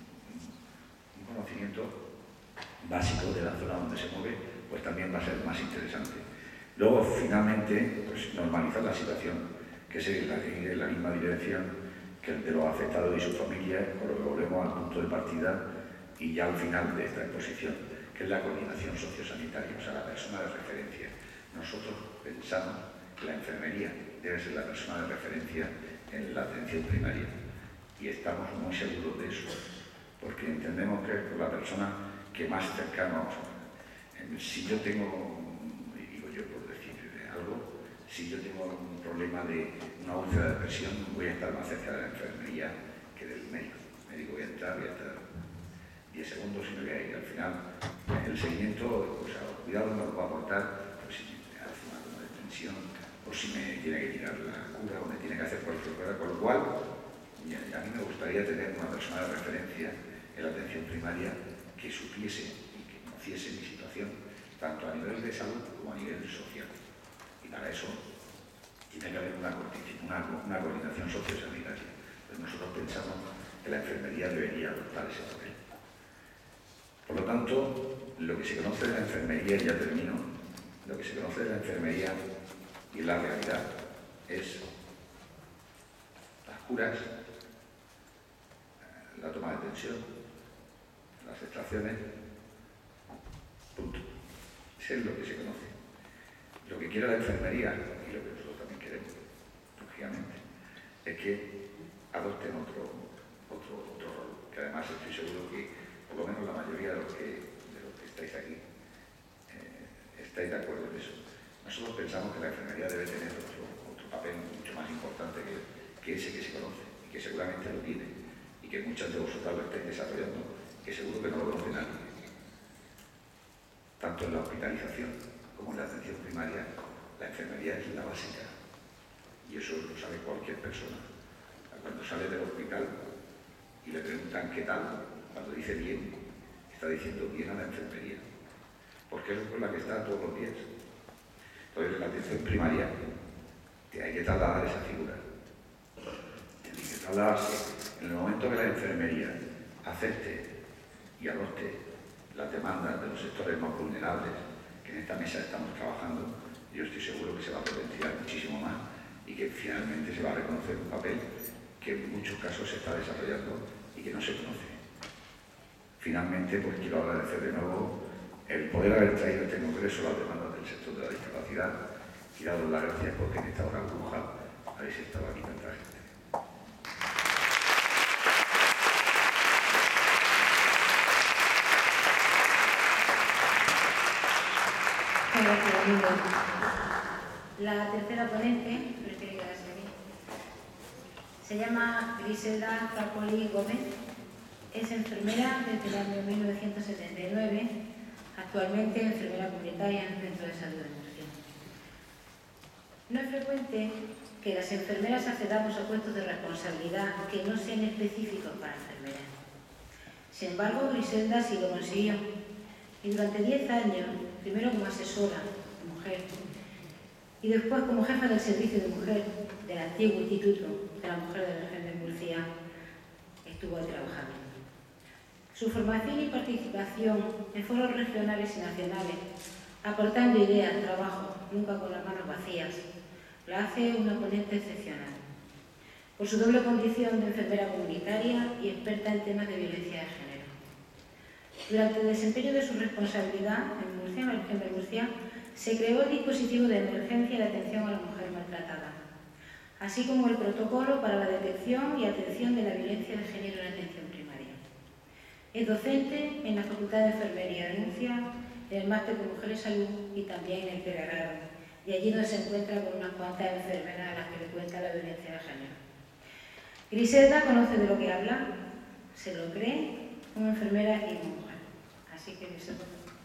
un conocimiento básico de la zona donde se mueve, pues también va a ser más interesante. Luego, finalmente, pues normalizar la situación, que es la, en la misma dirección que el de los afectados y sus familias, por lo que volvemos al punto de partida y ya al final de esta exposición, que es la coordinación sociosanitaria, o sea, la persona de referencia. Nosotros pensamos que la enfermería debe ser la persona de referencia en la atención primaria. Y estamos muy seguros de eso, porque entendemos que es la persona que más cercano. Si yo tengo, y digo yo por decir algo, si yo tengo un problema de una úlcera de presión, voy a estar más cerca de la enfermería que del médico. El médico voy a entrar, voy a estar diez segundos y me voy a ir. Al final, el seguimiento, o sea, el cuidado no lo va a aportar, pues si me hace una toma de tensión, o si me tiene que tirar la cura, o me tiene que hacer cualquier cosa, con lo cual, a mí me gustaría tener una persona de referencia en la atención primaria que supiese y que conociese mi situación, tanto a nivel de salud como a nivel social. Y para eso tiene que haber una, una, una coordinación sociosanitaria. Pues nosotros pensamos que la enfermería debería adoptar ese papel. Por lo tanto, lo que se conoce de la enfermería, y ya termino, lo que se conoce de la enfermería y la realidad es las curas, la toma de tensión, las extracciones, punto. Eso es lo que se conoce. Lo que quiere la enfermería, y lo que nosotros también queremos, lógicamente, es que adopten otro, otro, otro rol, que además estoy seguro que, por lo menos la mayoría de los que, de los que estáis aquí, eh, estáis de acuerdo en eso. Nosotros pensamos que la enfermería debe tener otro, otro papel mucho más importante que, que ese que se conoce, y que seguramente lo tiene, y que muchas de vosotras lo estáis desarrollando, que seguro que no lo conoce nadie. Tanto en la hospitalización como en la atención primaria, la enfermería es la básica, y eso lo sabe cualquier persona. Cuando sale del hospital y le preguntan qué tal, cuando dice bien, está diciendo bien a la enfermería, porque es con la que está todos los días. Entonces, en la atención primaria que hay que trasladar esa figura. Tiene que trasladarse en el momento que la enfermería acepte y adopte las demandas de los sectores más vulnerables, que en esta mesa estamos trabajando. Yo estoy seguro que se va a potenciar muchísimo más y que finalmente se va a reconocer un papel que en muchos casos se está desarrollando y que no se conoce. Finalmente, pues quiero agradecer de nuevo el poder haber traído este congreso las demandas del sector de la discapacidad y daros las gracias porque en esta hora bruja habéis estado aquí tanta gente. La tercera ponente, prefiero que la seguir, se llama Griselda Zapoli Gómez, es enfermera desde el año mil novecientos setenta y nueve, actualmente enfermera comunitaria en el Centro de Salud de Murcia. No es frecuente que las enfermeras accedamos a puestos de responsabilidad que no sean específicos para enfermeras. Sin embargo, Griselda sí lo consiguió. Y durante diez años, primero como asesora de mujer y después como jefa del servicio de mujer del antiguo Instituto de la Mujer de la Región de Murcia, estuvo ahí trabajando. Su formación y participación en foros regionales y nacionales, aportando ideas, trabajo, nunca con las manos vacías, la hace una ponente excepcional. Por su doble condición de enfermera comunitaria y experta en temas de violencia de género. Durante el desempeño de su responsabilidad en Murcia, en la región de Murcia, se creó el dispositivo de emergencia y de atención a la mujer maltratada, así como el protocolo para la detección y atención de la violencia de género en la atención primaria. Es docente en la Facultad de Enfermería de Murcia, en el Máster de Mujeres Salud y también en el pregrado, y allí donde se encuentra con unas cuantas enfermeras a las que le cuenta la violencia de género. Griselda conoce de lo que habla, se lo cree, como enfermera y como mujer. Así que Griselda,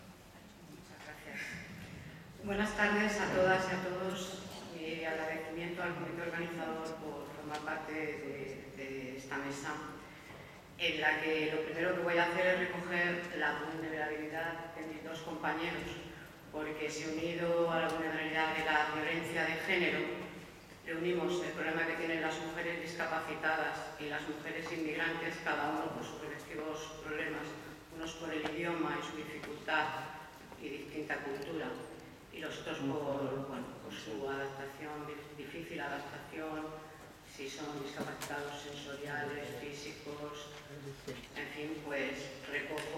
muchas gracias. Buenas tardes a todas y a todos. Mi agradecimiento al comité organizador por formar parte de, de esta mesa, en la que lo primero que voy a hacer es recoger la vulnerabilidad de mis dos compañeros, porque si unido a la vulnerabilidad de la violencia de género, le unimos el problema que tienen las mujeres discapacitadas y las mujeres inmigrantes, cada uno por sus respectivos problemas, unos por el idioma y su dificultad y distinta cultura, y los otros por, bueno, por su adaptación, difícil adaptación, si son discapacitados sensoriales, físicos, en fin, pues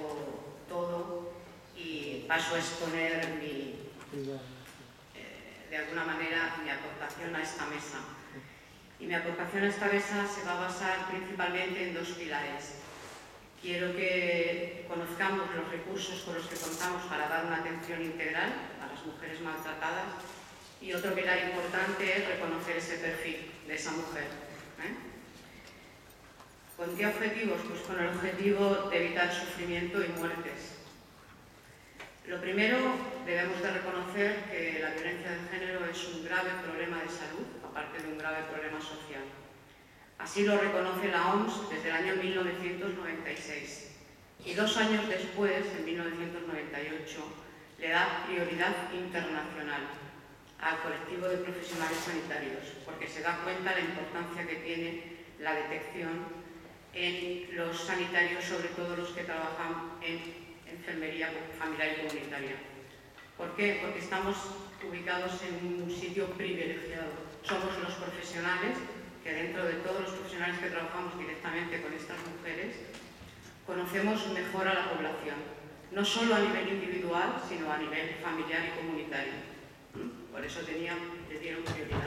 recojo todo y paso a exponer mi, eh, de alguna manera mi aportación a esta mesa. Y mi aportación a esta mesa se va a basar principalmente en dos pilares. Quiero que conozcamos los recursos con los que contamos para dar una atención integral a las mujeres maltratadas, y otro pilar importante es reconocer ese perfil de esa mujer. ¿eh? ¿Con qué objetivos? Pues con el objetivo de evitar sufrimiento y muertes. Lo primero, debemos de reconocer que la violencia de género es un grave problema de salud, aparte de un grave problema social. Así lo reconoce la O M S desde el año mil novecientos noventa y seis. Y dos años después, en mil novecientos noventa y ocho, le da prioridad internacional al colectivo de profesionales sanitarios, porque se da cuenta de la importancia que tiene la detección en los sanitarios, sobre todo los que trabajan en enfermería familiar y comunitaria. ¿Por qué? Porque estamos ubicados en un sitio privilegiado. Somos los profesionales que, dentro de todos los profesionales que trabajamos directamente con estas mujeres, conocemos mejor a la población, no solo a nivel individual, sino a nivel familiar y comunitario. Por eso tenía, le dieron prioridad.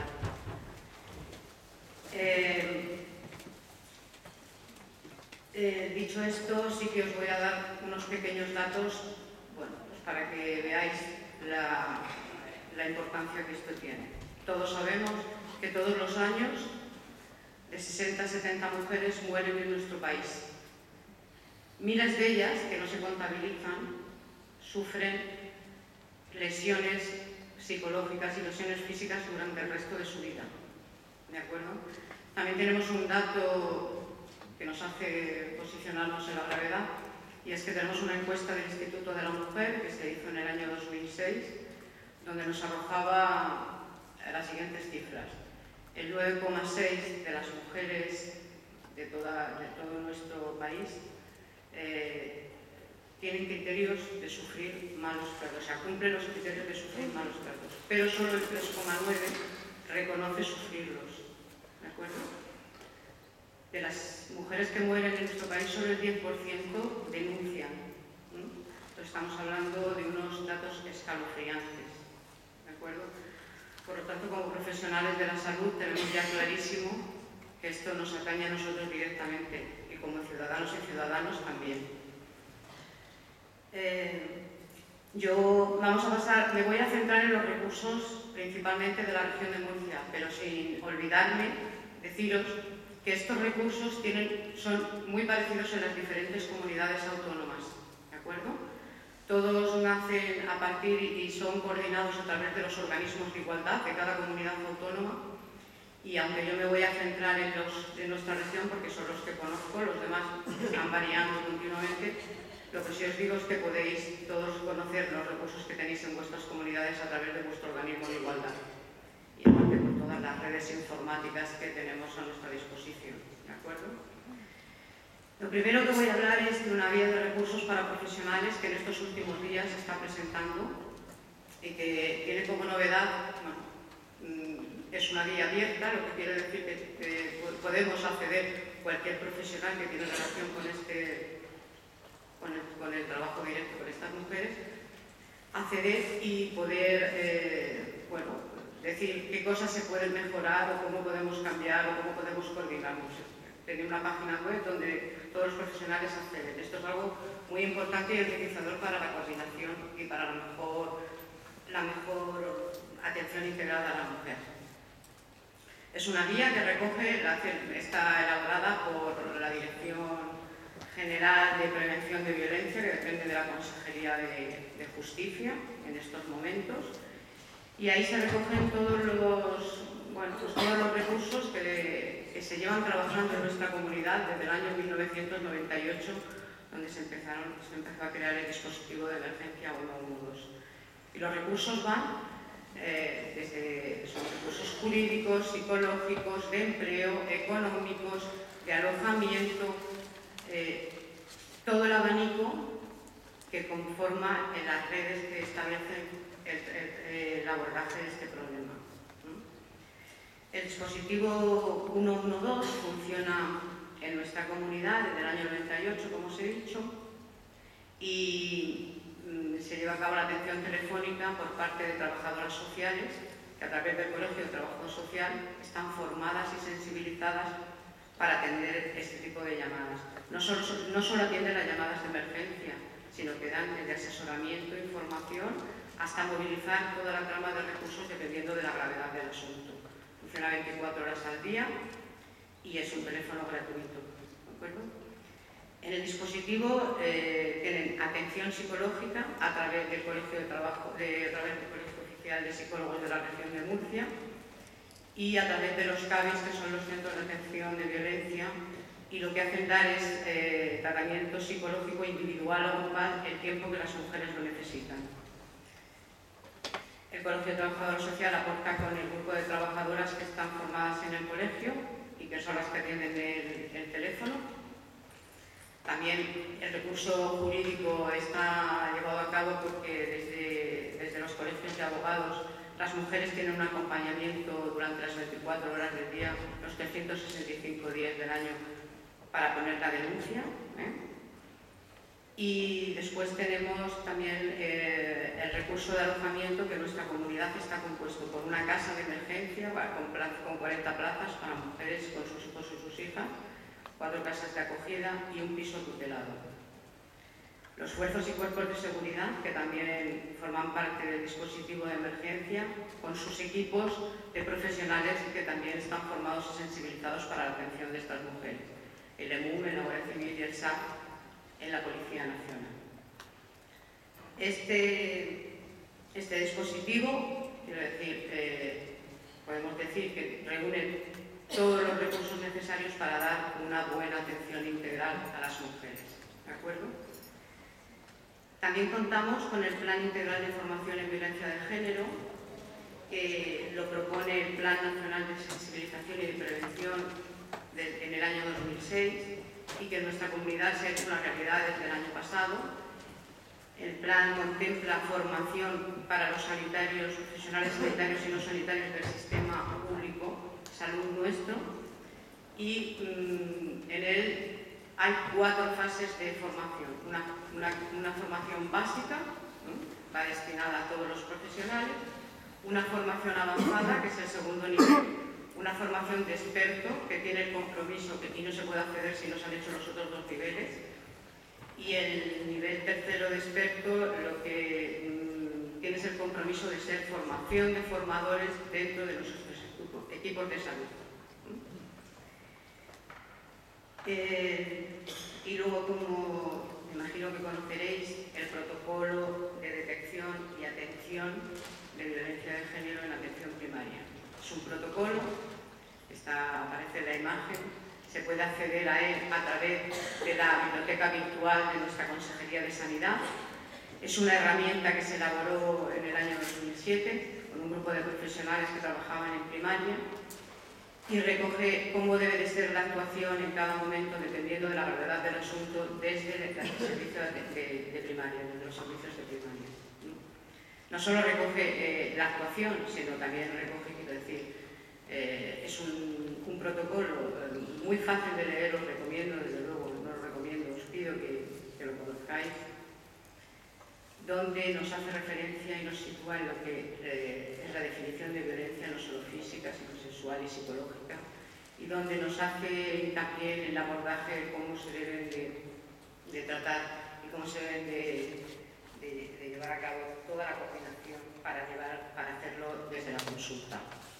Eh, eh, dicho esto, sí que os voy a dar unos pequeños datos, bueno, pues para que veáis la, la importancia que esto tiene. Todos sabemos que todos los años de sesenta a setenta mujeres mueren en nuestro país. Miles de ellas, que no se contabilizan, sufren lesiones psicológicas y lesiones físicas durante el resto de su vida. ¿De acuerdo? También tenemos un dato que nos hace posicionarnos en la gravedad, y es que tenemos una encuesta del Instituto de la Mujer que se hizo en el año dos mil seis, donde nos arrojaba las siguientes cifras. El nueve coma seis por ciento de las mujeres de, toda, de todo nuestro país eh, tienen criterios de sufrir malos tratos, o sea, cumplen los criterios de sufrir malos tratos, pero solo el tres coma nueve por ciento reconoce sufrirlos. ¿De acuerdo? De las mujeres que mueren en nuestro país, solo el diez por ciento denuncian. ¿Mm? Entonces estamos hablando de unos datos escalofriantes. ¿De acuerdo? Por lo tanto, como profesionales de la salud tenemos ya clarísimo que esto nos atañe a nosotros directamente, y como ciudadanos y ciudadanos también. Eh, yo vamos a pasar, me voy a centrar en los recursos principalmente de la región de Murcia, pero sin olvidarme deciros que estos recursos tienen, son muy parecidos en las diferentes comunidades autónomas. ¿De acuerdo? Todos nacen a partir y son coordinados a través de los organismos de igualdad de cada comunidad autónoma, y aunque yo me voy a centrar en los de nuestra región porque son los que conozco, los demás están variando continuamente, lo que sí os digo es que podéis todos conocer los recursos que tenéis en vuestras comunidades a través de vuestro organismo de igualdad, y aparte por todas las redes informáticas que tenemos a nuestra disposición. ¿De acuerdo? Lo primero que voy a hablar es de una guía de recursos para profesionales que en estos últimos días se está presentando y que tiene como novedad, bueno, es una guía abierta, lo que quiere decir que, que podemos acceder cualquier profesional que tiene relación con, este, con, el, con el trabajo directo con estas mujeres, acceder y poder, eh, bueno, decir qué cosas se pueden mejorar o cómo podemos cambiar o cómo podemos coordinarnos. Tiene una página web donde todos los profesionales acceden. Esto es algo muy importante y enriquecedor para la coordinación y para la mejor, la mejor atención integrada a la mujer. Es una guía que recoge, está elaborada por la Dirección General de Prevención de Violencia, que depende de la Consejería de, de Justicia en estos momentos, y ahí se recogen todos los, bueno, pues todos los recursos que, que se llevan trabajando en nuestra comunidad desde el año mil novecientos noventa y ocho, donde se, empezaron, se empezó a crear el dispositivo de emergencia uno uno dos. Y los recursos van eh, desde son recursos jurídicos, psicológicos, de empleo, económicos, de alojamiento, eh, todo el abanico que conforma en las redes que establecen el, el, el abordaje de este problema. El dispositivo uno uno dos funciona en nuestra comunidad desde el año noventa y ocho, como os he dicho, y mm, se lleva a cabo la atención telefónica por parte de trabajadoras sociales que a través del Colegio de Trabajo Social están formadas y sensibilizadas para atender este tipo de llamadas. No solo, no solo atienden las llamadas de emergencia, sino que dan desde asesoramiento, información, hasta movilizar toda la trama de recursos dependiendo de la gravedad del asunto. Funciona veinticuatro horas al día y es un teléfono gratuito. ¿De acuerdo? En el dispositivo eh, tienen atención psicológica a través del Colegio de Trabajo, de, a través del Colegio Oficial de Psicólogos de la Región de Murcia y a través de los C A B I S, que son los Centros de Atención de Violencia, y lo que hacen dar es eh, tratamiento psicológico individual o grupal el tiempo que las mujeres lo necesitan. El Colegio de Trabajadores Social aporta con el grupo de trabajadoras que están formadas en el colegio y que son las que atienden el, el teléfono. También el recurso jurídico está llevado a cabo porque desde, desde los colegios de abogados las mujeres tienen un acompañamiento durante las veinticuatro horas del día, los trescientos sesenta y cinco días del año, para poner la denuncia. ¿eh? Y después tenemos también eh, el recurso de alojamiento, que nuestra comunidad está compuesto por una casa de emergencia con, con cuarenta plazas para mujeres con sus hijos y sus hijas, cuatro casas de acogida y un piso tutelado. Los fuerzas y cuerpos de seguridad, que también forman parte del dispositivo de emergencia, con sus equipos de profesionales que también están formados y sensibilizados para la atención de estas mujeres. El EMUM, la Guardia Civil y el S A C en la Policía Nacional. Este, este dispositivo, quiero decir, eh, podemos decir que reúne todos los recursos necesarios para dar una buena atención integral a las mujeres. ¿De acuerdo? También contamos con el Plan Integral de Formación en Violencia de Género, que lo propone el Plan Nacional de Sensibilización y de Prevención de, en el año dos mil seis y que en nuestra comunidad se ha hecho una realidad desde el año pasado. El plan contempla formación para los sanitarios, profesionales sanitarios y no sanitarios del sistema público Salud Nuestro y mmm, en él hay cuatro fases de formación. Una, una, una formación básica, ¿no? Va destinada a todos los profesionales, una formación avanzada, que es el segundo nivel, una formación de experto, que tiene el compromiso que aquí no se puede acceder si no se han hecho los otros dos niveles, y el nivel tercero de experto lo que mmm, tiene es el compromiso de ser formación de formadores dentro de nuestros equipos de salud. Eh, y luego, como me imagino que conoceréis, el protocolo de detección y atención de violencia de género en la atención primaria. Es un protocolo, está, aparece en la imagen, se puede acceder a él a través de la biblioteca virtual de nuestra Consejería de Sanidad. Es una herramienta que se elaboró en el año dos mil siete con un grupo de profesionales que trabajaban en primaria y recoge cómo debe de ser la actuación en cada momento dependiendo de la gravedad del asunto desde el servicio de, de, de primaria, desde los servicios de primaria. No solo recoge eh, la actuación, sino también recoge, quiero decir, eh, es un, un protocolo eh, muy fácil de leer, os recomiendo, desde luego, no os recomiendo, os pido que, que lo conozcáis, donde nos hace referencia y nos sitúa en lo que eh, es la definición de violencia no solo física, sino sexual y psicológica, y donde nos hace hincapié en el abordaje de cómo se deben de, de tratar y cómo se deben de, de, de llevar a cabo toda la coordinación para, llevar, para hacerlo desde la consulta.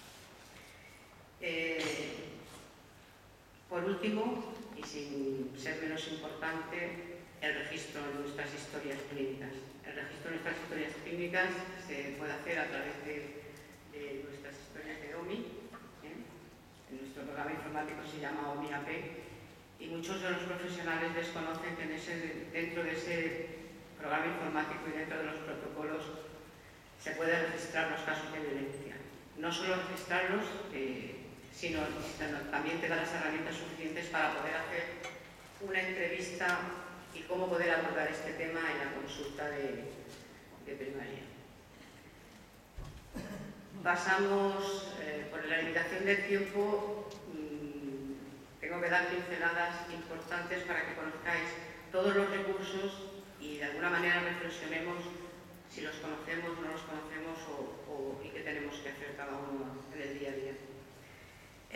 Eh, por último, y sin ser menos importante, el registro de nuestras historias clínicas. El registro de nuestras historias clínicas se puede hacer a través de, de nuestras historias de O M I. ¿eh? Nuestro programa informático se llama O M I A P y muchos de los profesionales desconocen que en ese, dentro de ese programa informático y dentro de los protocolos se pueden registrar los casos de violencia. No solo registrarlos, eh, sino, sino también te da las herramientas suficientes para poder hacer una entrevista y cómo poder abordar este tema en la consulta de, de primaria. Pasamos, eh, por la limitación del tiempo, mmm, tengo que dar pinceladas importantes para que conozcáis todos los recursos y de alguna manera reflexionemos si los conocemos, no los conocemos o, o, y qué tenemos que hacer cada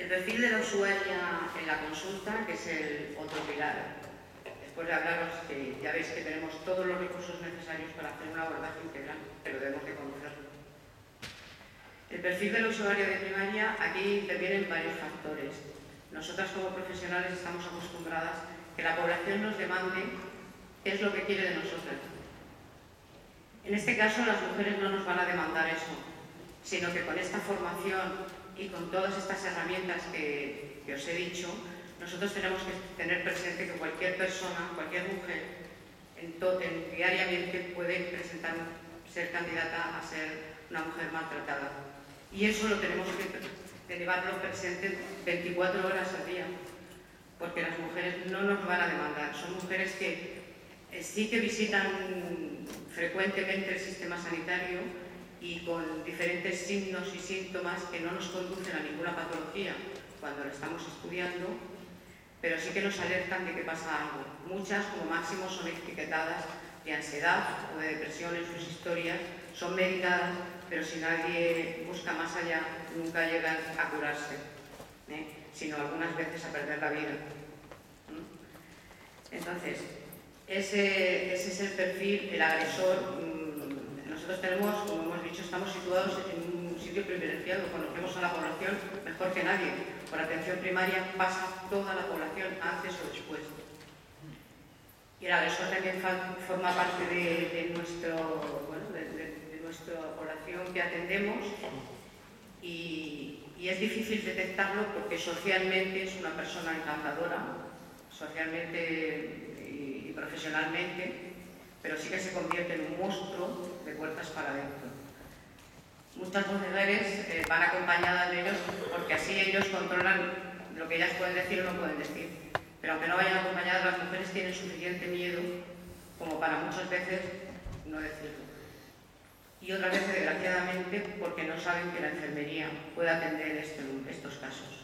perfil de la usuaria en la consulta, que es el otro pilar. Después de hablaros, que ya veis que tenemos todos los recursos necesarios para hacer un abordaje integral, pero debemos de conocerlo. El perfil del usuario de primaria, aquí intervienen varios factores. Nosotras como profesionales estamos acostumbradas que la población nos demande qué es lo que quiere de nosotras. En este caso, las mujeres no nos van a demandar eso, sino que con esta formación y con todas estas herramientas que, que os he dicho, nosotros tenemos que tener presente que cualquier persona, cualquier mujer, en en, diariamente puede presentar, ser candidata a ser una mujer maltratada. Y eso lo tenemos que llevarlo presente veinticuatro horas al día, porque las mujeres no nos van a demandar. Son mujeres que eh, sí que visitan frecuentemente el sistema sanitario y con diferentes signos y síntomas que no nos conducen a ninguna patología cuando lo estamos estudiando, pero sí que nos alertan de que pasa algo. Muchas, como máximo, son etiquetadas de ansiedad o de depresión en sus historias, son medicadas, pero si nadie busca más allá, nunca llegan a curarse, ¿eh? sino algunas veces a perder la vida. ¿Mm? Entonces, ese, ese es el perfil, el agresor. Nosotros tenemos, como hemos dicho, estamos situados en un sitio privilegiado, conocemos a la población mejor que nadie. Por atención primaria pasa toda la población antes o después. Y el agresor también forma parte de, de, nuestro, bueno, de, de, de nuestra población que atendemos y, y es difícil detectarlo porque socialmente es una persona encantadora, socialmente y, y profesionalmente, pero sí que se convierte en un monstruo de puertas para adentro. Muchas mujeres eh, van acompañadas de ellos porque así ellos controlan lo que ellas pueden decir o no pueden decir. Pero aunque no vayan acompañadas, las mujeres tienen suficiente miedo como para muchas veces no decirlo. Y otras veces, desgraciadamente, porque no saben que la enfermería puede atender este, estos casos.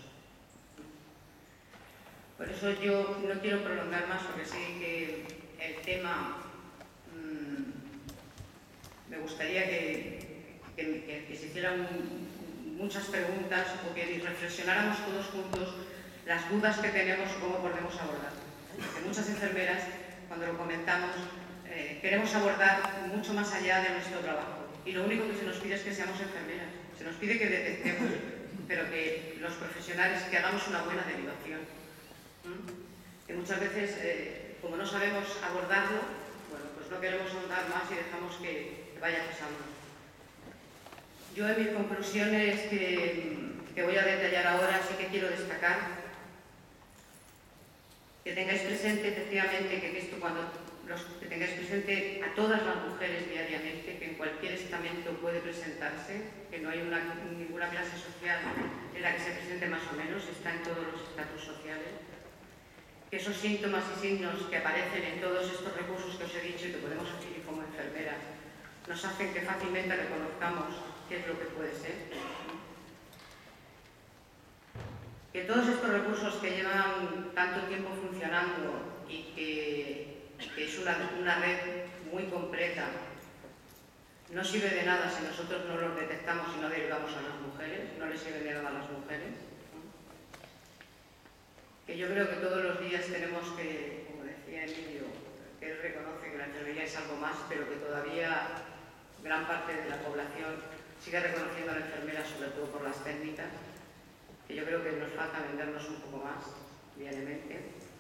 Por eso yo no quiero prolongar más, porque sé que el tema mmm, me gustaría que, que, que, que se hicieran muchas preguntas o que reflexionáramos todos juntos las dudas que tenemos o cómo podemos abordar. Porque muchas enfermeras, cuando lo comentamos, eh, queremos abordar mucho más allá de nuestro trabajo. Y lo único que se nos pide es que seamos enfermeras. Se nos pide que detectemos, pero que los profesionales, que hagamos una buena derivación. ¿Mm? Que muchas veces, eh, como no sabemos abordarlo, bueno, pues no queremos ahondar más y dejamos que, que vaya pasando. Yo en mis conclusiones que, que voy a detallar ahora sí que quiero destacar que tengáis presente efectivamente que esto cuando los, que tengáis presente a todas las mujeres diariamente, que en cualquier estamento puede presentarse, que no hay una, ninguna clase social en la que se presente más o menos, está en todos los estatus sociales, que esos síntomas y signos que aparecen en todos estos recursos que os he dicho y que podemos adquirir como enfermeras, nos hacen que fácilmente reconozcamos qué es lo que puede ser. Que todos estos recursos que llevan tanto tiempo funcionando y que, que es una, una red muy completa, no sirve de nada si nosotros no los detectamos y no derivamos a las mujeres, no les sirve de nada a las mujeres. Que yo creo que todos los días tenemos que, como decía Emilio, que él reconoce que la enfermería es algo más, pero que todavía gran parte de la población sigue reconociendo a la enfermera, sobre todo por las técnicas, que yo creo que nos falta vendernos un poco más diariamente.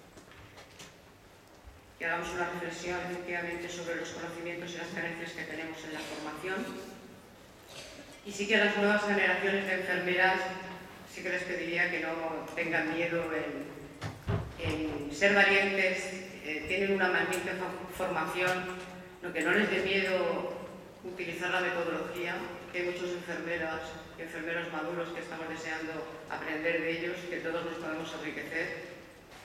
Que hagamos una reflexión efectivamente sobre los conocimientos y las carencias que tenemos en la formación. Y sí que a las nuevas generaciones de enfermeras sí que les pediría que no tengan miedo en, en ser valientes, eh, tienen una magnífica formación, no, que no les dé miedo utilizar la metodología, que hay muchos enfermeras y enfermeros maduros que estamos deseando aprender de ellos, que todos nos podemos enriquecer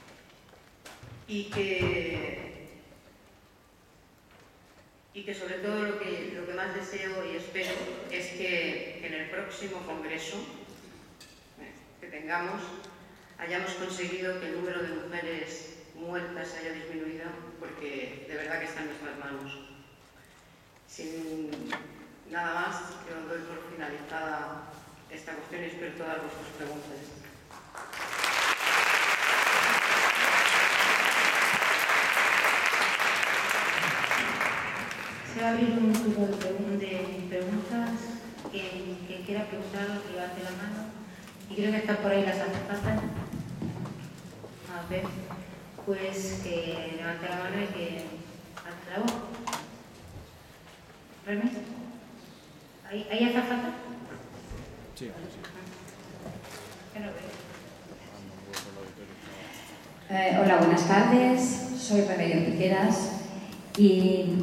y que, y que sobre todo lo que, lo que más deseo y espero es que en el próximo congreso eh, que tengamos hayamos conseguido que el número de mujeres muertas haya disminuido, porque de verdad que está en nuestras manos. Sin nada más, yo doy por finalizada esta cuestión y espero todas vuestras preguntas. Se va a abrir un turno de, pregun de preguntas. Quien, quien quiera preguntar, levante la mano. Y creo que están por ahí las azafatas. A ver, pues que levante la mano y que alce la voz. ¿Remy? ¿Hay, ¿hay azafata? Sí, sí. Que no veo. Eh, hola, buenas tardes. Soy Remedios Piqueras y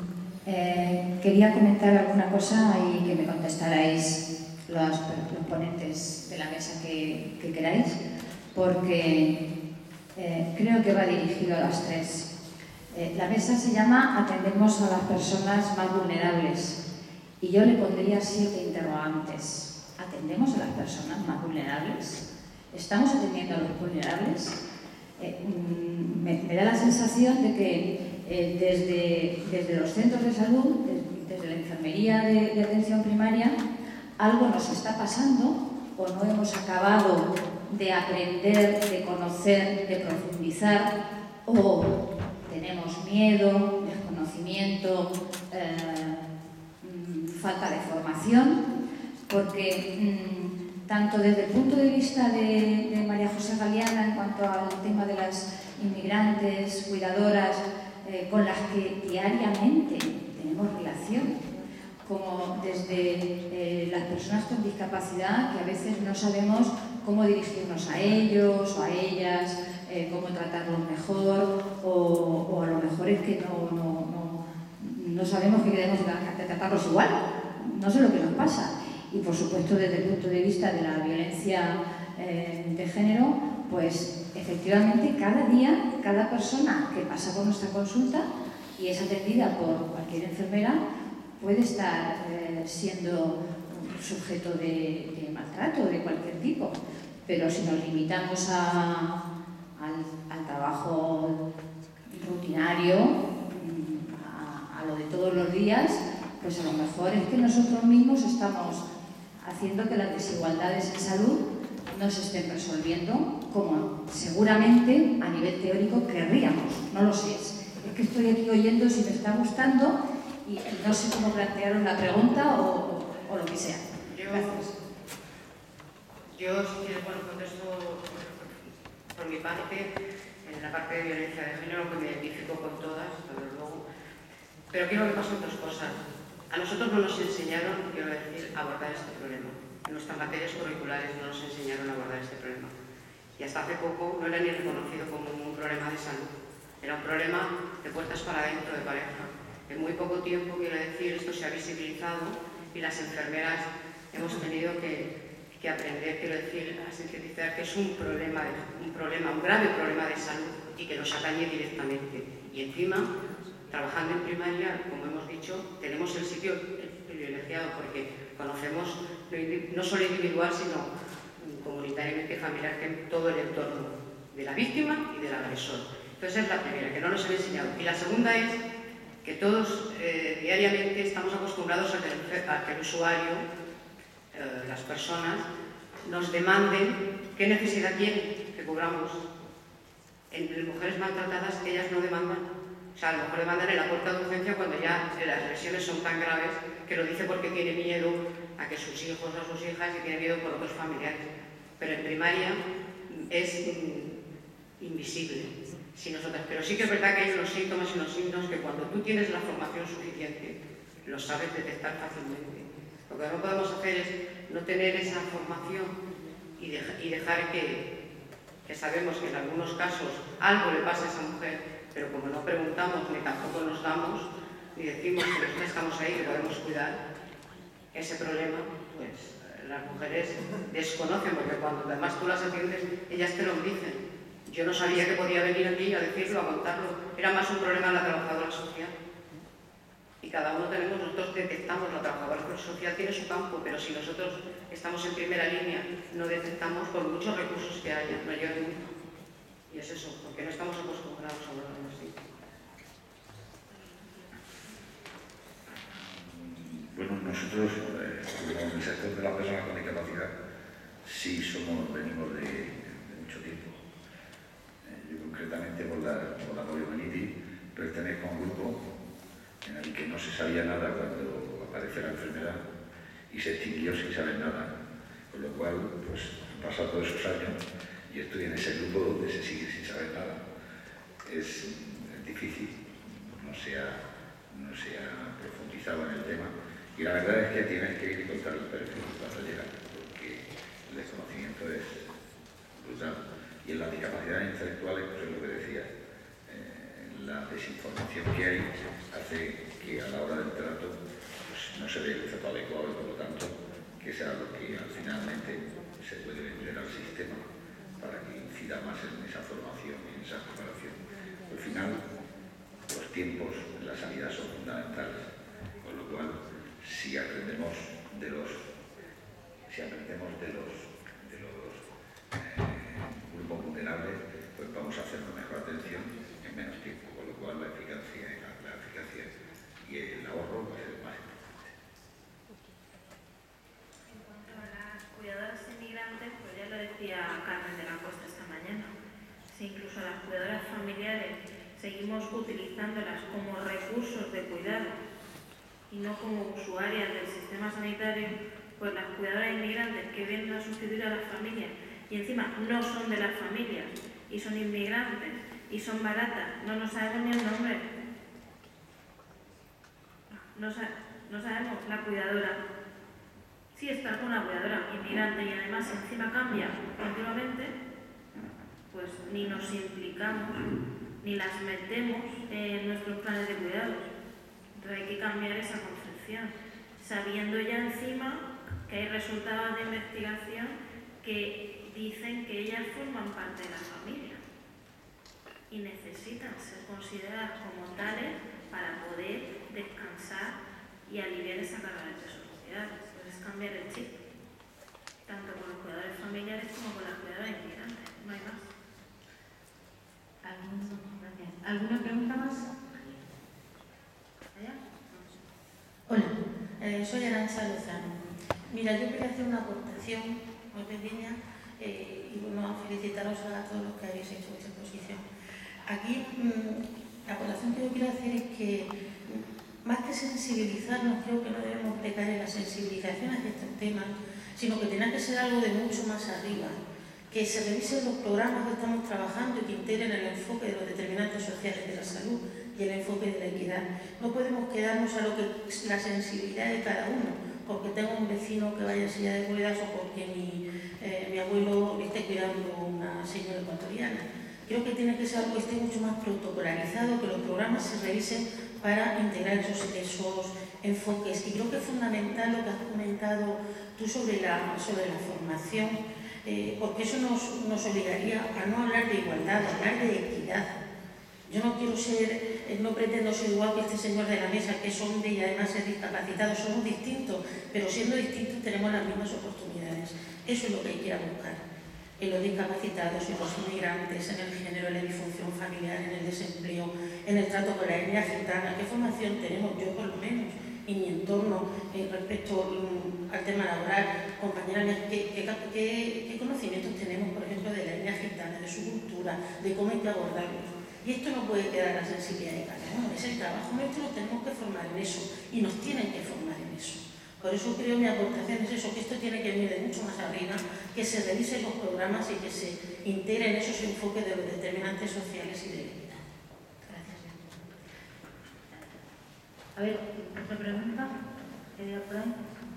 eh, quería comentar alguna cosa y que me contestarais los, los ponentes de la mesa que, que queráis, porque eh, creo que va dirigido a las tres. Eh, la mesa se llama Atendemos a las personas más vulnerables y yo le pondría siete interrogantes. ¿Atendemos a las personas más vulnerables? ¿Estamos atendiendo a los vulnerables? Eh, me, me da la sensación de que eh, desde, desde los centros de salud, desde, desde la enfermería de, de atención primaria, algo nos está pasando o no hemos acabado de aprender, de conocer, de profundizar, o tenemos miedo, desconocimiento, eh, falta de formación, porque mmm, tanto desde el punto de vista de, de María José Galeana en cuanto al tema de las inmigrantes, cuidadoras, eh, con las que diariamente tenemos relación, como desde eh, las personas con discapacidad, que a veces no sabemos cómo dirigirnos a ellos o a ellas, eh, cómo tratarlos mejor, o, o a lo mejor es que no, no, no, no sabemos que debemos tratarlos igual, no sé lo que nos pasa. Y por supuesto desde el punto de vista de la violencia eh, de género, pues efectivamente cada día, cada persona que pasa por nuestra consulta y es atendida por cualquier enfermera, puede estar eh, siendo sujeto de, de maltrato de cualquier tipo. Pero si nos limitamos a, al, al trabajo rutinario, a, a lo de todos los días, pues a lo mejor es que nosotros mismos estamos haciendo que las desigualdades en salud no se estén resolviendo como seguramente a nivel teórico querríamos, no lo sé. Es que estoy aquí oyendo si me está gustando y no sé cómo plantearon la pregunta o, o, o lo que sea. Gracias. Yo, si quieres, bueno, contesto por mi parte, en la parte de violencia de género, que me identifico con todas, desde luego, pero quiero que pasen otras cosas. A nosotros no nos enseñaron, quiero decir, a abordar este problema. En nuestras materias curriculares no nos enseñaron a abordar este problema. Y hasta hace poco no era ni reconocido como un problema de salud. Era un problema de puertas para adentro, de pareja. En muy poco tiempo, quiero decir, esto se ha visibilizado y las enfermeras hemos tenido que, que aprender, quiero decir, a sintetizar que es un problema, un problema, un grave problema de salud y que nos atañe directamente. Y encima, trabajando en primaria, como hemos dicho, tenemos el sitio privilegiado porque conocemos no solo individual, sino comunitariamente familiar, que todo el entorno de la víctima y del agresor. Entonces es la primera, que no nos han enseñado. Y la segunda es que todos eh, diariamente estamos acostumbrados a que el, a que el usuario, eh, las personas, nos demanden qué necesidad quieren que cubramos. En mujeres maltratadas, ellas no demandan. O sea, a lo mejor demandan en la puerta de urgencia cuando ya las lesiones son tan graves que lo dice porque tiene miedo a que sus hijos o sus hijas y tiene miedo por otros familiares. Pero en primaria es mm, invisible. Si nosotras, pero sí que es verdad que hay unos síntomas y unos signos que cuando tú tienes la formación suficiente, los sabes detectar fácilmente. Lo que no podemos hacer es no tener esa formación y, deja, y dejar que, que sabemos que en algunos casos algo le pasa a esa mujer, pero como no preguntamos ni tampoco nos damos, ni decimos que nosotros estamos ahí, que podemos cuidar ese problema, pues las mujeres desconocen, porque cuando además tú las atiendes, ellas te lo dicen. Yo no sabía que podía venir aquí a decirlo, a contarlo. Era más un problema de la trabajadora social. Y cada uno tenemos, nosotros detectamos, la trabajadora social tiene su campo, pero si nosotros estamos en primera línea, no detectamos por muchos recursos que haya, no llega ninguno. Y es eso, porque no estamos acostumbrados a hablarlo así. Bueno, nosotros, eh, como el sector de las personas con discapacidad, sí somos, venimos de, de mucho tiempo. Eh, yo concretamente por la, por la poliomielitis pertenezco a un grupo en el que no se sabía nada cuando apareció la enfermedad y se extinguió sin saber nada, con lo cual pues han pasado todos esos años y estoy en ese grupo donde se sigue sin saber nada. Es, es difícil, no se, ha, no se ha profundizado en el tema y la verdad es que tienes que ir y contar el perfil cuando llega, porque el desconocimiento es brutal. Y en las discapacidades intelectuales, pues es lo que decía, eh, la desinformación que hay hace que a la hora del trato pues, no se dé el trato adecuado y por lo tanto que sea lo que finalmente se puede vender al sistema para que incida más en esa formación y en esa preparación. Al final, los tiempos en la sanidad son fundamentales, con lo cual, si aprendemos de los, si aprendemos de los, de los eh, grupos vulnerables, pues vamos a hacer una mejor atención en menos tiempo, con lo cual la eficacia, la, la eficacia y el ahorro va a ser más importante. En cuanto a las cuidadoras inmigrantes, pues ya lo decía Carmen de la Costa esta mañana, si incluso a las cuidadoras familiares seguimos utilizándolas como recursos de cuidado y no como usuarias del sistema sanitario, pues las cuidadoras inmigrantes que vienen a sustituir a las familias y encima no son de las familias y son inmigrantes y son baratas, no nos sabemos ni el nombre. No, sa no sabemos la cuidadora. Si está con una cuidadora inmigrante y además encima cambia continuamente, pues ni nos implicamos ni las metemos en nuestros planes de cuidados. Entonces hay que cambiar esa concepción, sabiendo ya encima que hay resultados de investigación que dicen que ellas forman parte de la familia y necesitan ser consideradas como tales para poder descansar y aliviar esa carga de peso social. Entonces es cambiar el chip, tanto con los cuidadores familiares como con las cuidadoras inmigrantes, no hay más. ¿Alguna pregunta más? ¿Allá? Hola, eh, soy Arantxa Lozano. Mira, yo quería hacer una aportación muy pequeña eh, y bueno, felicitaros a todos los que habéis hecho esta exposición. Aquí mmm, la aportación que yo quiero hacer es que mmm, más que sensibilizarnos, creo que no debemos de caer en la sensibilización hacia estos temas, sino que tiene que ser algo de mucho más arriba. Que se revisen los programas que estamos trabajando y que integren el enfoque de los determinantes sociales de la salud y el enfoque de la equidad. No podemos quedarnos a lo que es la sensibilidad de cada uno, porque tengo un vecino que vaya en silla de ruedas o porque mi, eh, mi abuelo le esté cuidando una señora ecuatoriana. Creo que tiene que ser algo que esté mucho más protocolarizado, que los programas se revisen para integrar esos, esos enfoques. Y creo que es fundamental lo que has comentado tú sobre la, sobre la formación, Eh, porque eso nos, nos obligaría a no hablar de igualdad, a hablar de equidad. Yo no quiero ser, eh, no pretendo ser igual que este señor de la mesa, que es hombre y además es discapacitado, somos distintos, pero siendo distintos tenemos las mismas oportunidades. Eso es lo que hay que ir a buscar en los discapacitados, en los inmigrantes, en el género, en la disfunción familiar, en el desempleo, en el trato con la etnia gitana. ¿Qué formación tenemos? Yo por lo menos. Y mi entorno eh, respecto um, al tema laboral, compañeras, ¿qué, qué, qué, qué conocimientos tenemos, por ejemplo, de la etnia gitana, de su cultura, de cómo hay que abordarlos? Y esto no puede quedar a la sensibilidad de cada uno, es el trabajo nuestro, nos tenemos que formar en eso y nos tienen que formar en eso. Por eso creo mi aportación es eso, que esto tiene que venir de mucho más arriba, que se revisen los programas y que se integren esos enfoques de los determinantes sociales y de la equidad. A ver, otra pregunta. ¿Quería por ahí?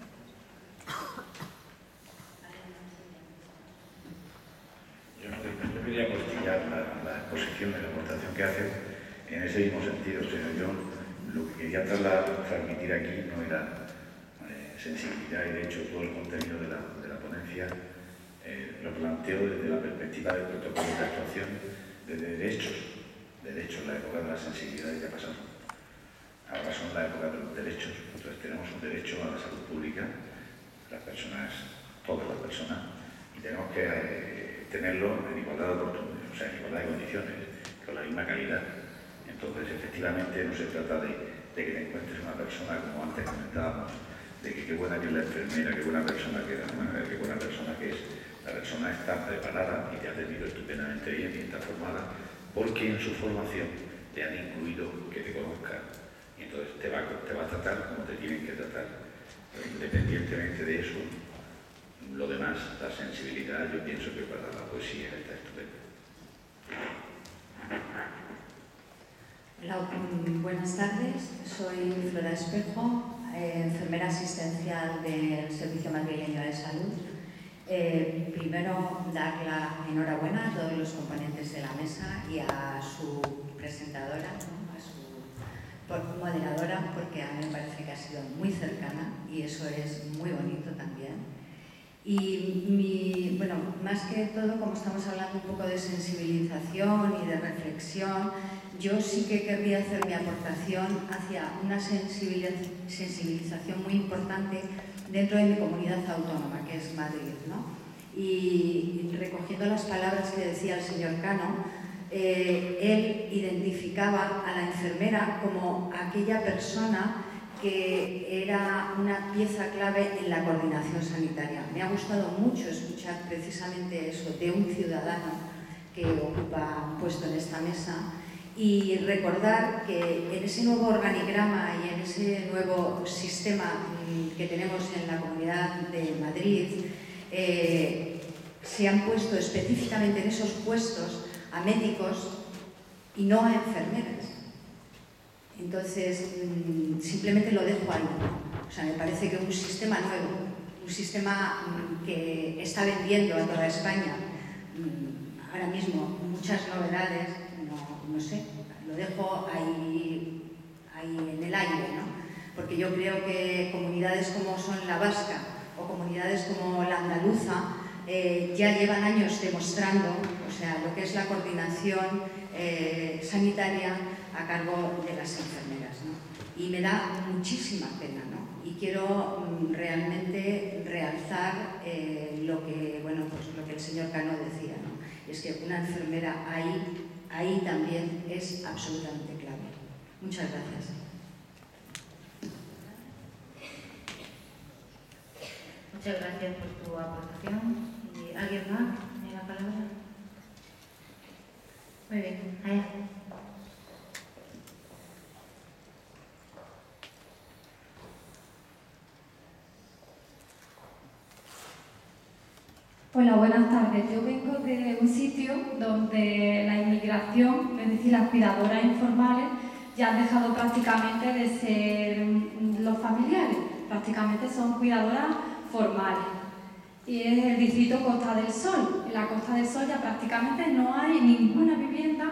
Yo, yo quería postillar la, la exposición de la aportación que hace en ese mismo sentido. O sea, yo lo que quería trasladar, transmitir aquí no era eh, sensibilidad y de hecho todo el contenido de la, de la ponencia eh, lo planteo desde la perspectiva del protocolo de actuación de derechos, derechos, la época de la sensibilidad que ha pasado. Ahora son la época de los derechos, entonces tenemos un derecho a la salud pública, las personas, todas las personas, y tenemos que eh, tenerlo en igualdad de oportunidades, o sea, en igualdad de condiciones, con la misma calidad. Entonces, efectivamente, no se trata de, de que te encuentres una persona, como antes comentábamos, de que qué buena que es la enfermera, qué buena persona que es, qué buena persona que es. La persona está preparada y te ha atendido estupendamente bien y está formada, porque en su formación te han incluido que te conozca Y entonces te va, te va a tratar como te tienen que tratar. Pero independientemente de eso, lo demás, la sensibilidad, yo pienso que para la poesía está estupenda. Hola, buenas tardes. Soy Flora Espejo, eh, enfermera asistencial del Servicio Madrileño de Salud. Eh, primero, dar la enhorabuena a todos los componentes de la mesa y a su presentadora, ¿no? A su moderadora, porque a mí me parece que ha sido muy cercana y eso es muy bonito también. Y mi, bueno, más que todo, como estamos hablando un poco de sensibilización y de reflexión, yo sí que querría hacer mi aportación hacia una sensibilización muy importante dentro de mi comunidad autónoma, que es Madrid, ¿no? Y recogiendo las palabras que decía el señor Cano, eh, él identificaba a la enfermera como aquella persona que era una pieza clave en la coordinación sanitaria. Me ha gustado mucho escuchar precisamente eso de un ciudadano que ocupa un puesto en esta mesa y recordar que en ese nuevo organigrama y en ese nuevo sistema que tenemos en la Comunidad de Madrid, eh, se han puesto específicamente en esos puestos a médicos y no a enfermeras. Entonces, simplemente lo dejo ahí. O sea, me parece que un sistema nuevo, un sistema que está vendiendo a toda España ahora mismo muchas novedades, no, no sé, lo dejo ahí, ahí en el aire, ¿no? Porque yo creo que comunidades como son la vasca o comunidades como la andaluza eh, ya llevan años demostrando, o sea, lo que es la coordinación eh, sanitaria a cargo de las enfermeras, ¿no? Y me da muchísima pena, ¿no? Y quiero mm, realmente realzar eh, lo que, bueno, pues lo que el señor Cano decía, ¿no? Y es que una enfermera ahí, ahí también es absolutamente clave. Muchas gracias. Muchas gracias por tu aportación. ¿Y alguien más tiene la palabra? Muy bien, allá. Hola, buenas tardes. Yo vengo de un sitio donde la inmigración, es decir, las cuidadoras informales, ya han dejado prácticamente de ser los familiares, prácticamente son cuidadoras formales. Y es el distrito Costa del Sol. En la Costa del Sol ya prácticamente no hay ninguna vivienda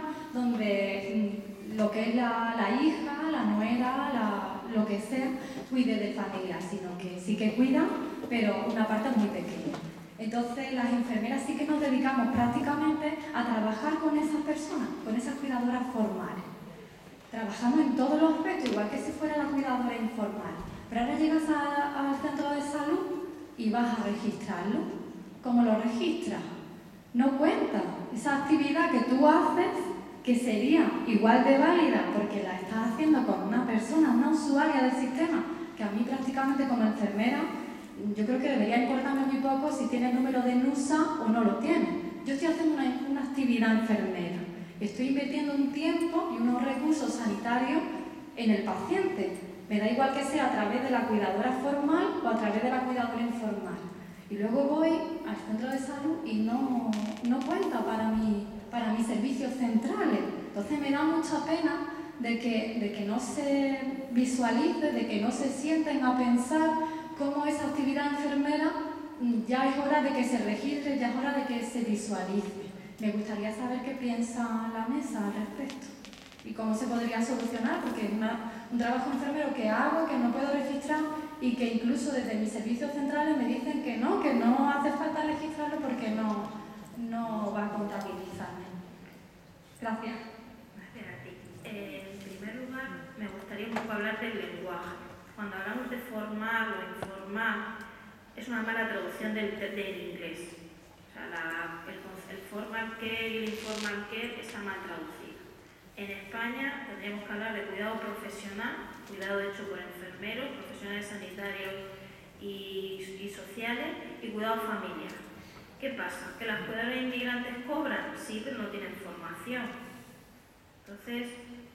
donde lo que es la, la hija, la nuera, la, lo que sea, cuide de familia, sino que sí que cuidan, pero una parte muy pequeña. Entonces, las enfermeras sí que nos dedicamos prácticamente a trabajar con esas personas, con esas cuidadoras formales. Trabajamos en todos los aspectos, igual que si fuera la cuidadora informal. Pero ahora llegas a, al centro de salud y vas a registrarlo. ¿Cómo lo registras? No cuenta. Esa actividad que tú haces, que sería igual de válida porque la estás haciendo con una persona, una usuaria del sistema, que a mí prácticamente como enfermera, yo creo que debería importarme muy poco si tiene el número de N U S A o no lo tiene. Yo estoy haciendo una, una actividad enfermera. Estoy invirtiendo un tiempo y unos recursos sanitarios en el paciente. Me da igual que sea a través de la cuidadora formal o a través de la cuidadora informal. Y luego voy al centro de salud y no, no cuenta para, mi, para mis servicios centrales. Entonces me da mucha pena de que, de que no se visualice, de que no se sienten a pensar cómo esa actividad enfermera ya es hora de que se registre, ya es hora de que se visualice. Me gustaría saber qué piensa la mesa al respecto y cómo se podría solucionar, porque es una, un trabajo enfermero que hago, que no puedo registrar y que incluso desde mis servicios centrales me dicen que no, que no hace falta registrarlo porque no, no va a contabilizarme. Gracias. Gracias a ti. Eh, en primer lugar, me gustaría un poco hablar del lenguaje. Cuando hablamos de formal o informal, es una mala traducción del, del inglés. O sea, la, el, el formal care y el informal care está mal traducido. En España tendríamos que hablar de cuidado profesional, cuidado hecho por enfermeros, profesionales sanitarios y, y sociales, y cuidado familiar. ¿Qué pasa? ¿Que las cuidadoras inmigrantes cobran? Sí, pero no tienen formación. Entonces,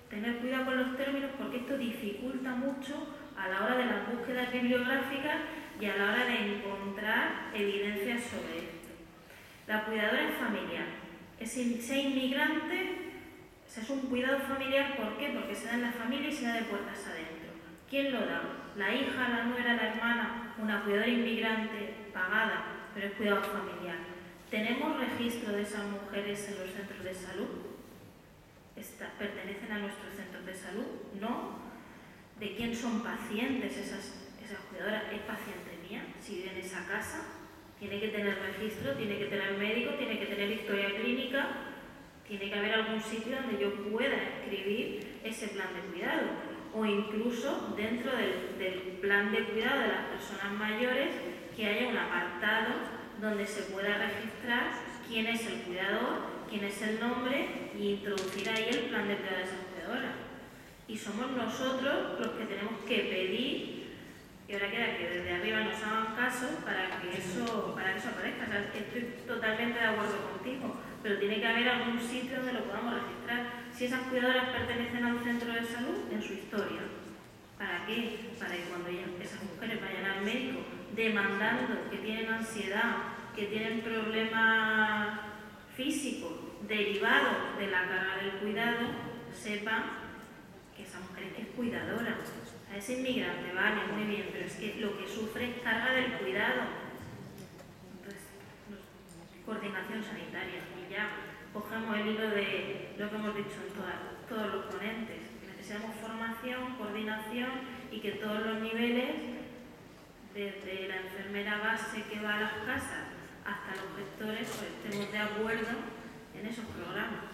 tener cuidado con los términos porque esto dificulta mucho a la hora de las búsquedas bibliográficas y a la hora de encontrar evidencias sobre esto. La cuidadora es familiar. Es, ser inmigrante es un cuidado familiar, ¿por qué? Porque se da en la familia y se da de puertas adentro. ¿Quién lo da? La hija, la nuera, la hermana, una cuidadora inmigrante pagada, pero es cuidado familiar. ¿Tenemos registro de esas mujeres en los centros de salud? Está, ¿pertenecen a nuestros centros de salud? No. ¿De quién son pacientes esas, esas cuidadoras? ¿Es paciente mía? Si vive en esa casa, tiene que tener registro, tiene que tener médico, tiene que tener historia clínica, tiene que haber algún sitio donde yo pueda escribir ese plan de cuidado. O incluso dentro del, del plan de cuidado de las personas mayores que haya un apartado donde se pueda registrar quién es el cuidador, quién es el nombre y introducir ahí el plan de cuidado de esa cuidadora. Y somos nosotros los que tenemos que pedir, y ahora queda que desde arriba nos hagan caso para que eso, para que eso aparezca. O sea, estoy totalmente de acuerdo contigo, pero tiene que haber algún sitio donde lo podamos registrar. Si esas cuidadoras pertenecen a un centro de salud, en su historia. ¿Para qué? Para que cuando esas mujeres vayan al médico demandando que tienen ansiedad, que tienen problemas físicos derivados de la carga del cuidado, sepan que esa mujer es que es cuidadora. A ese inmigrante, vale, muy bien, pero es que lo que sufre es carga del cuidado. Entonces, coordinación sanitaria. Y ya cogemos el hilo de lo que hemos dicho en todas, todos los ponentes. Necesitamos formación, coordinación y que todos los niveles, desde la enfermera base que va a las casas hasta los gestores, pues estemos de acuerdo en esos programas.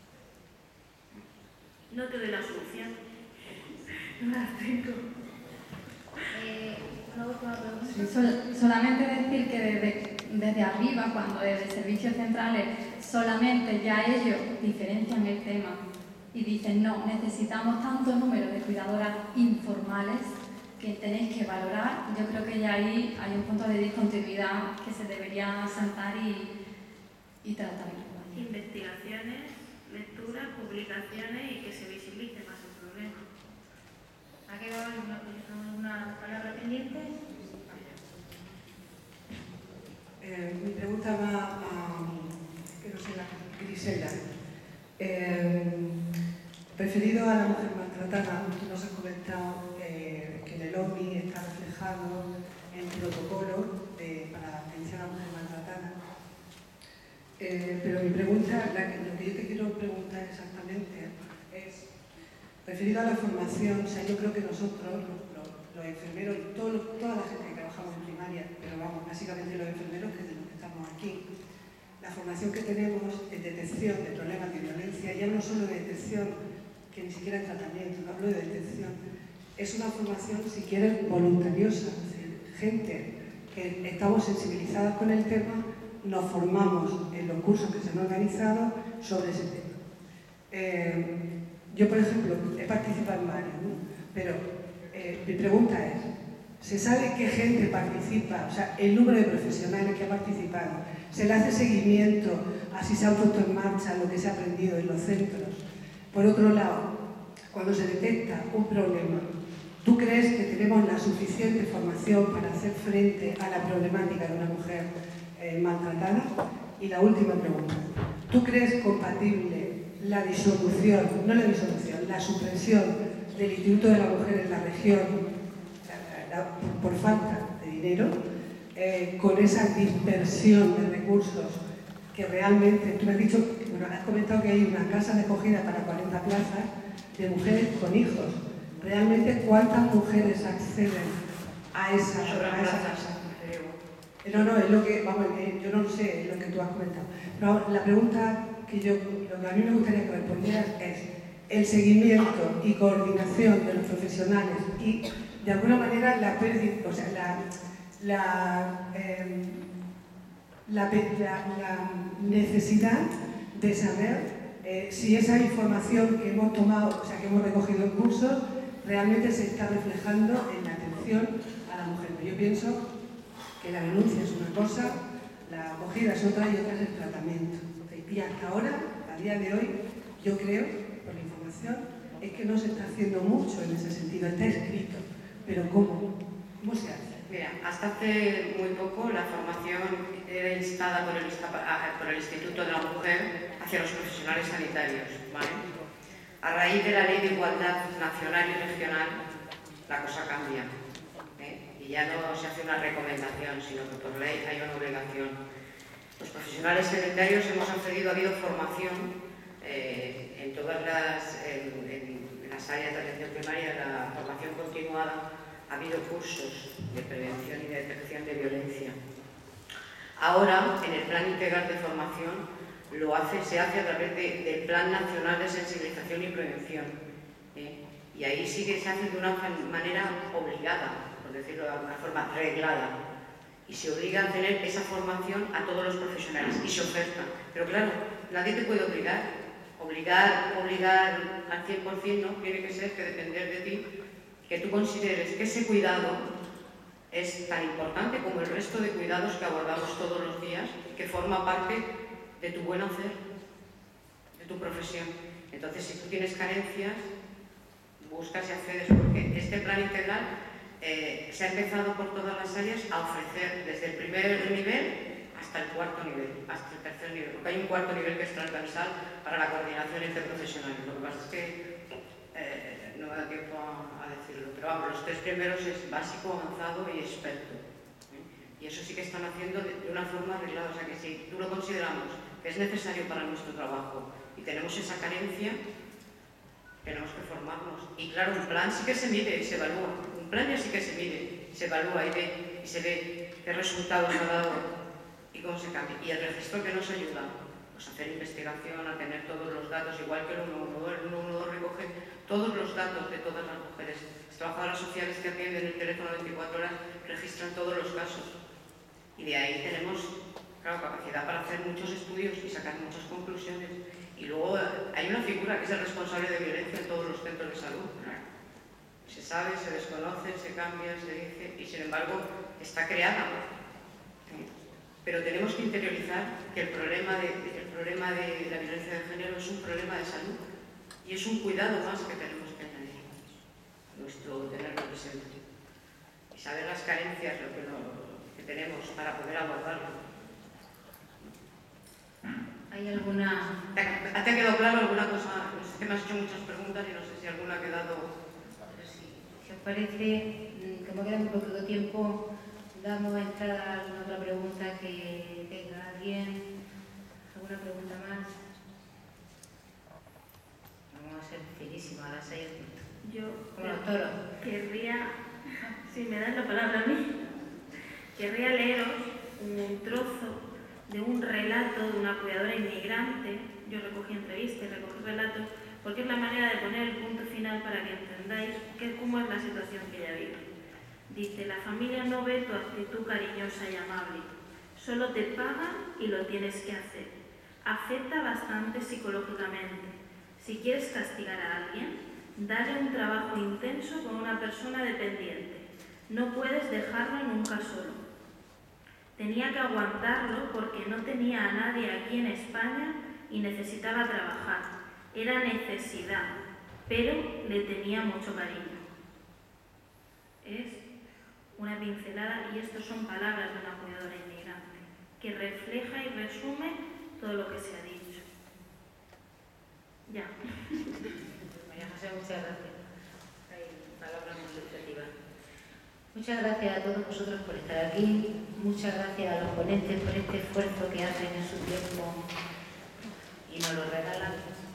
No te doy la solución. No la tengo. Eh, una última pregunta. Sí, sol, solamente decir que desde, desde arriba, cuando desde servicios centrales solamente ya ellos diferencian el tema y dicen no, necesitamos tanto número de cuidadoras informales que tenéis que valorar, yo creo que ya ahí hay un punto de discontinuidad que se debería sentar y, y tratar. Investigaciones, lecturas, publicaciones y que se visibilice más el problema. ¿Ha quedado alguna, alguna palabra pendiente? Eh, mi pregunta va a, que no sé, la Grisela. Eh, referido a la mujer maltratada, tú nos has comentado eh, que en el O M I está reflejado el protocolo de, para la atención a la mujer maltratada. Eh, pero mi pregunta, la que, lo que yo te quiero preguntar exactamente es, referido a la formación, o sea, yo creo que nosotros, los, los, los enfermeros, todo, toda la gente que trabajamos en primaria, pero vamos, básicamente los enfermeros que, que estamos aquí, la formación que tenemos en detección de problemas de violencia, ya no solo de detección, que ni siquiera en tratamiento, no hablo de detección, es una formación, si quieres, voluntariosa, es decir, gente que estamos sensibilizadas con el tema, nos formamos en los cursos que se han organizado sobre ese tema. Eh, yo, por ejemplo, he participado en varios, ¿no? Pero eh, mi pregunta es, ¿se sabe qué gente participa? O sea, el número de profesionales que ha participado, ¿se le hace seguimiento a si se han puesto en marcha lo que se ha aprendido en los centros? Por otro lado, cuando se detecta un problema, ¿tú crees que tenemos la suficiente formación para hacer frente a la problemática de una mujer eh, maltratada? Y la última pregunta, ¿tú crees compatible la disolución, no la disolución, la supresión del Instituto de la Mujer en la región la, la, por falta de dinero, eh, con esa dispersión de recursos que realmente, tú me has dicho, bueno, has comentado que hay una casa de acogida para cuarenta plazas de mujeres con hijos. ¿Realmente cuántas mujeres acceden a esa, a esa casa? No, no, es lo que, vamos, yo no lo sé, es lo que tú has comentado. Pero la pregunta que yo, lo que a mí me gustaría que respondieras es el seguimiento y coordinación de los profesionales y, de alguna manera, la pérdida, o sea, la, la, eh, la, la, la necesidad de saber eh, si esa información que hemos tomado, o sea, que hemos recogido en cursos, realmente se está reflejando en la atención a la mujer. Yo pienso que la denuncia es una cosa, la acogida es otra y otra es el tratamiento. Y hasta ahora, a día de hoy, yo creo, por la información, es que no se está haciendo mucho en ese sentido, está escrito, pero ¿cómo? ¿Cómo se hace? Mira, hasta hace muy poco la formación era instada por el, por el Instituto de la Mujer hacia los profesionales sanitarios, ¿vale? A raíz de la Ley de Igualdad Nacional y Regional, la cosa cambia, ¿eh? Y ya no se hace una recomendación, sino que por ley hay una obligación. Los profesionales sanitarios hemos accedido, ha habido formación eh, en todas las, en, en, en las áreas de atención primaria, la formación continuada. Ha habido cursos de prevención y de detección de violencia. Ahora, en el Plan Integral de Formación, lo hace, se hace a través de, del Plan Nacional de Sensibilización y Prevención. ¿eh? Y ahí sí que se hace de una manera obligada, por decirlo de alguna forma, reglada. Y se obliga a tener esa formación a todos los profesionales y se oferta. Pero claro, nadie te puede obligar. Obligar, obligar al cien por cien, ¿no? Tiene que ser que depender de ti, que tú consideres que ese cuidado es tan importante como el resto de cuidados que abordamos todos los días, que forma parte de tu buen hacer, de tu profesión. Entonces, si tú tienes carencias, buscas y accedes, porque este plan integral eh, se ha empezado por todas las áreas a ofrecer desde el primer nivel hasta el cuarto nivel, hasta el tercer nivel, porque hay un cuarto nivel que es transversal para la coordinación interprofesional. Lo que pasa es que eh, no me da tiempo a, a decirlo, pero vamos, los tres primeros es básico, avanzado y experto. ¿eh? Y eso sí que están haciendo de, de una forma arreglada, o sea que si tú lo consideramos que es necesario para nuestro trabajo y tenemos esa carencia, tenemos que formarnos. Y claro, un plan sí que se mide y se evalúa. Un plan ya sí que se mide, se evalúa y, ve, y se ve qué resultados ha dado y cómo se cambia. Y el registro que nos ayuda pues, a hacer investigación, a tener todos los datos, igual que el uno uno dos. El uno uno dos recoge todos los datos de todas las mujeres. Las trabajadoras sociales que atienden el teléfono veinticuatro horas registran todos los casos. Y de ahí tenemos, claro, capacidad para hacer muchos estudios y sacar muchas conclusiones. Y luego hay una figura que es el responsable de violencia en todos los centros de salud. Se sabe, se desconoce, se cambia, se dice, y sin embargo está creada. Pero tenemos que interiorizar que el problema de, el problema de la violencia de género es un problema de salud y es un cuidado más que tenemos que añadir, nuestro tenerlo presente. Y saber las carencias lo que, lo, que tenemos para poder abordarlo. ¿Hay alguna...? ¿Te ha quedado claro alguna cosa? No sé, que me has hecho muchas preguntas y no sé si alguna ha quedado... Si os parece, como queda muy poco tiempo, damos entrada a alguna otra pregunta que tenga alguien. ¿Alguna pregunta más? Vamos a ser finísimos a las seis. Yo como los toros. Querría, si me das la palabra a mí, querría leeros un trozo de un relato de una cuidadora inmigrante. Yo recogí entrevistas y recogí relatos porque es la manera de poner el punto final para que entendáis que, cómo es la situación que ella vive. Dice, la familia no ve tu actitud cariñosa y amable, solo te paga y lo tienes que hacer. Afecta bastante psicológicamente. Si quieres castigar a alguien, dale un trabajo intenso con una persona dependiente. No puedes dejarlo nunca solo. Tenía que aguantarlo porque no tenía a nadie aquí en España y necesitaba trabajar. Era necesidad, pero le tenía mucho cariño. Es una pincelada, y estos son palabras de una cuidadora inmigrante, que refleja y resume todo lo que se ha dicho. Ya. María José, muchas gracias. Hay palabras muy ilustrativas. Muchas gracias a todos vosotros por estar aquí. Muchas gracias a los ponentes por este esfuerzo que hacen en su tiempo y nos lo regalan.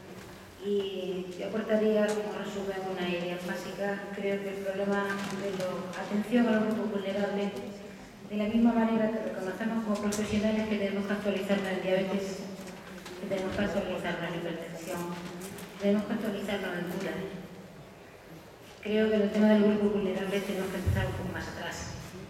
Y yo aportaría como resumen una idea básica. Creo que el problema de la atención a los grupos vulnerables, de la misma manera que reconocemos como profesionales que tenemos que actualizarnos en diabetes, que tenemos que actualizarnos en hipertensión, tenemos que actualizarnos en cura. Creo que en el tema del grupo vulnerable tenemos que empezar un poco más atrás.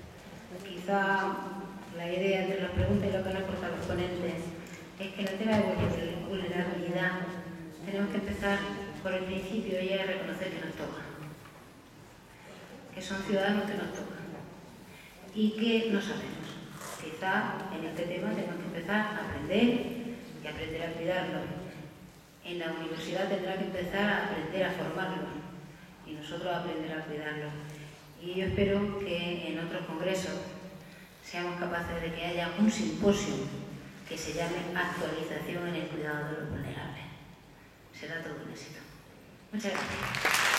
Quizá la idea entre las preguntas y lo que han aportado los ponentes es que en el tema de vulnerabilidad tenemos que empezar por el principio y es reconocer que nos toca, que son ciudadanos que nos tocan y que no sabemos. Quizá en este tema tenemos que empezar a aprender y aprender a cuidarlo. en la universidad tendrá que empezar a aprender a formarlos y nosotros a aprender a cuidarlos. Y yo espero que en otros congresos seamos capaces de que haya un simposio que se llame Actualización en el cuidado de los vulnerables. Será todo un éxito. Muchas gracias.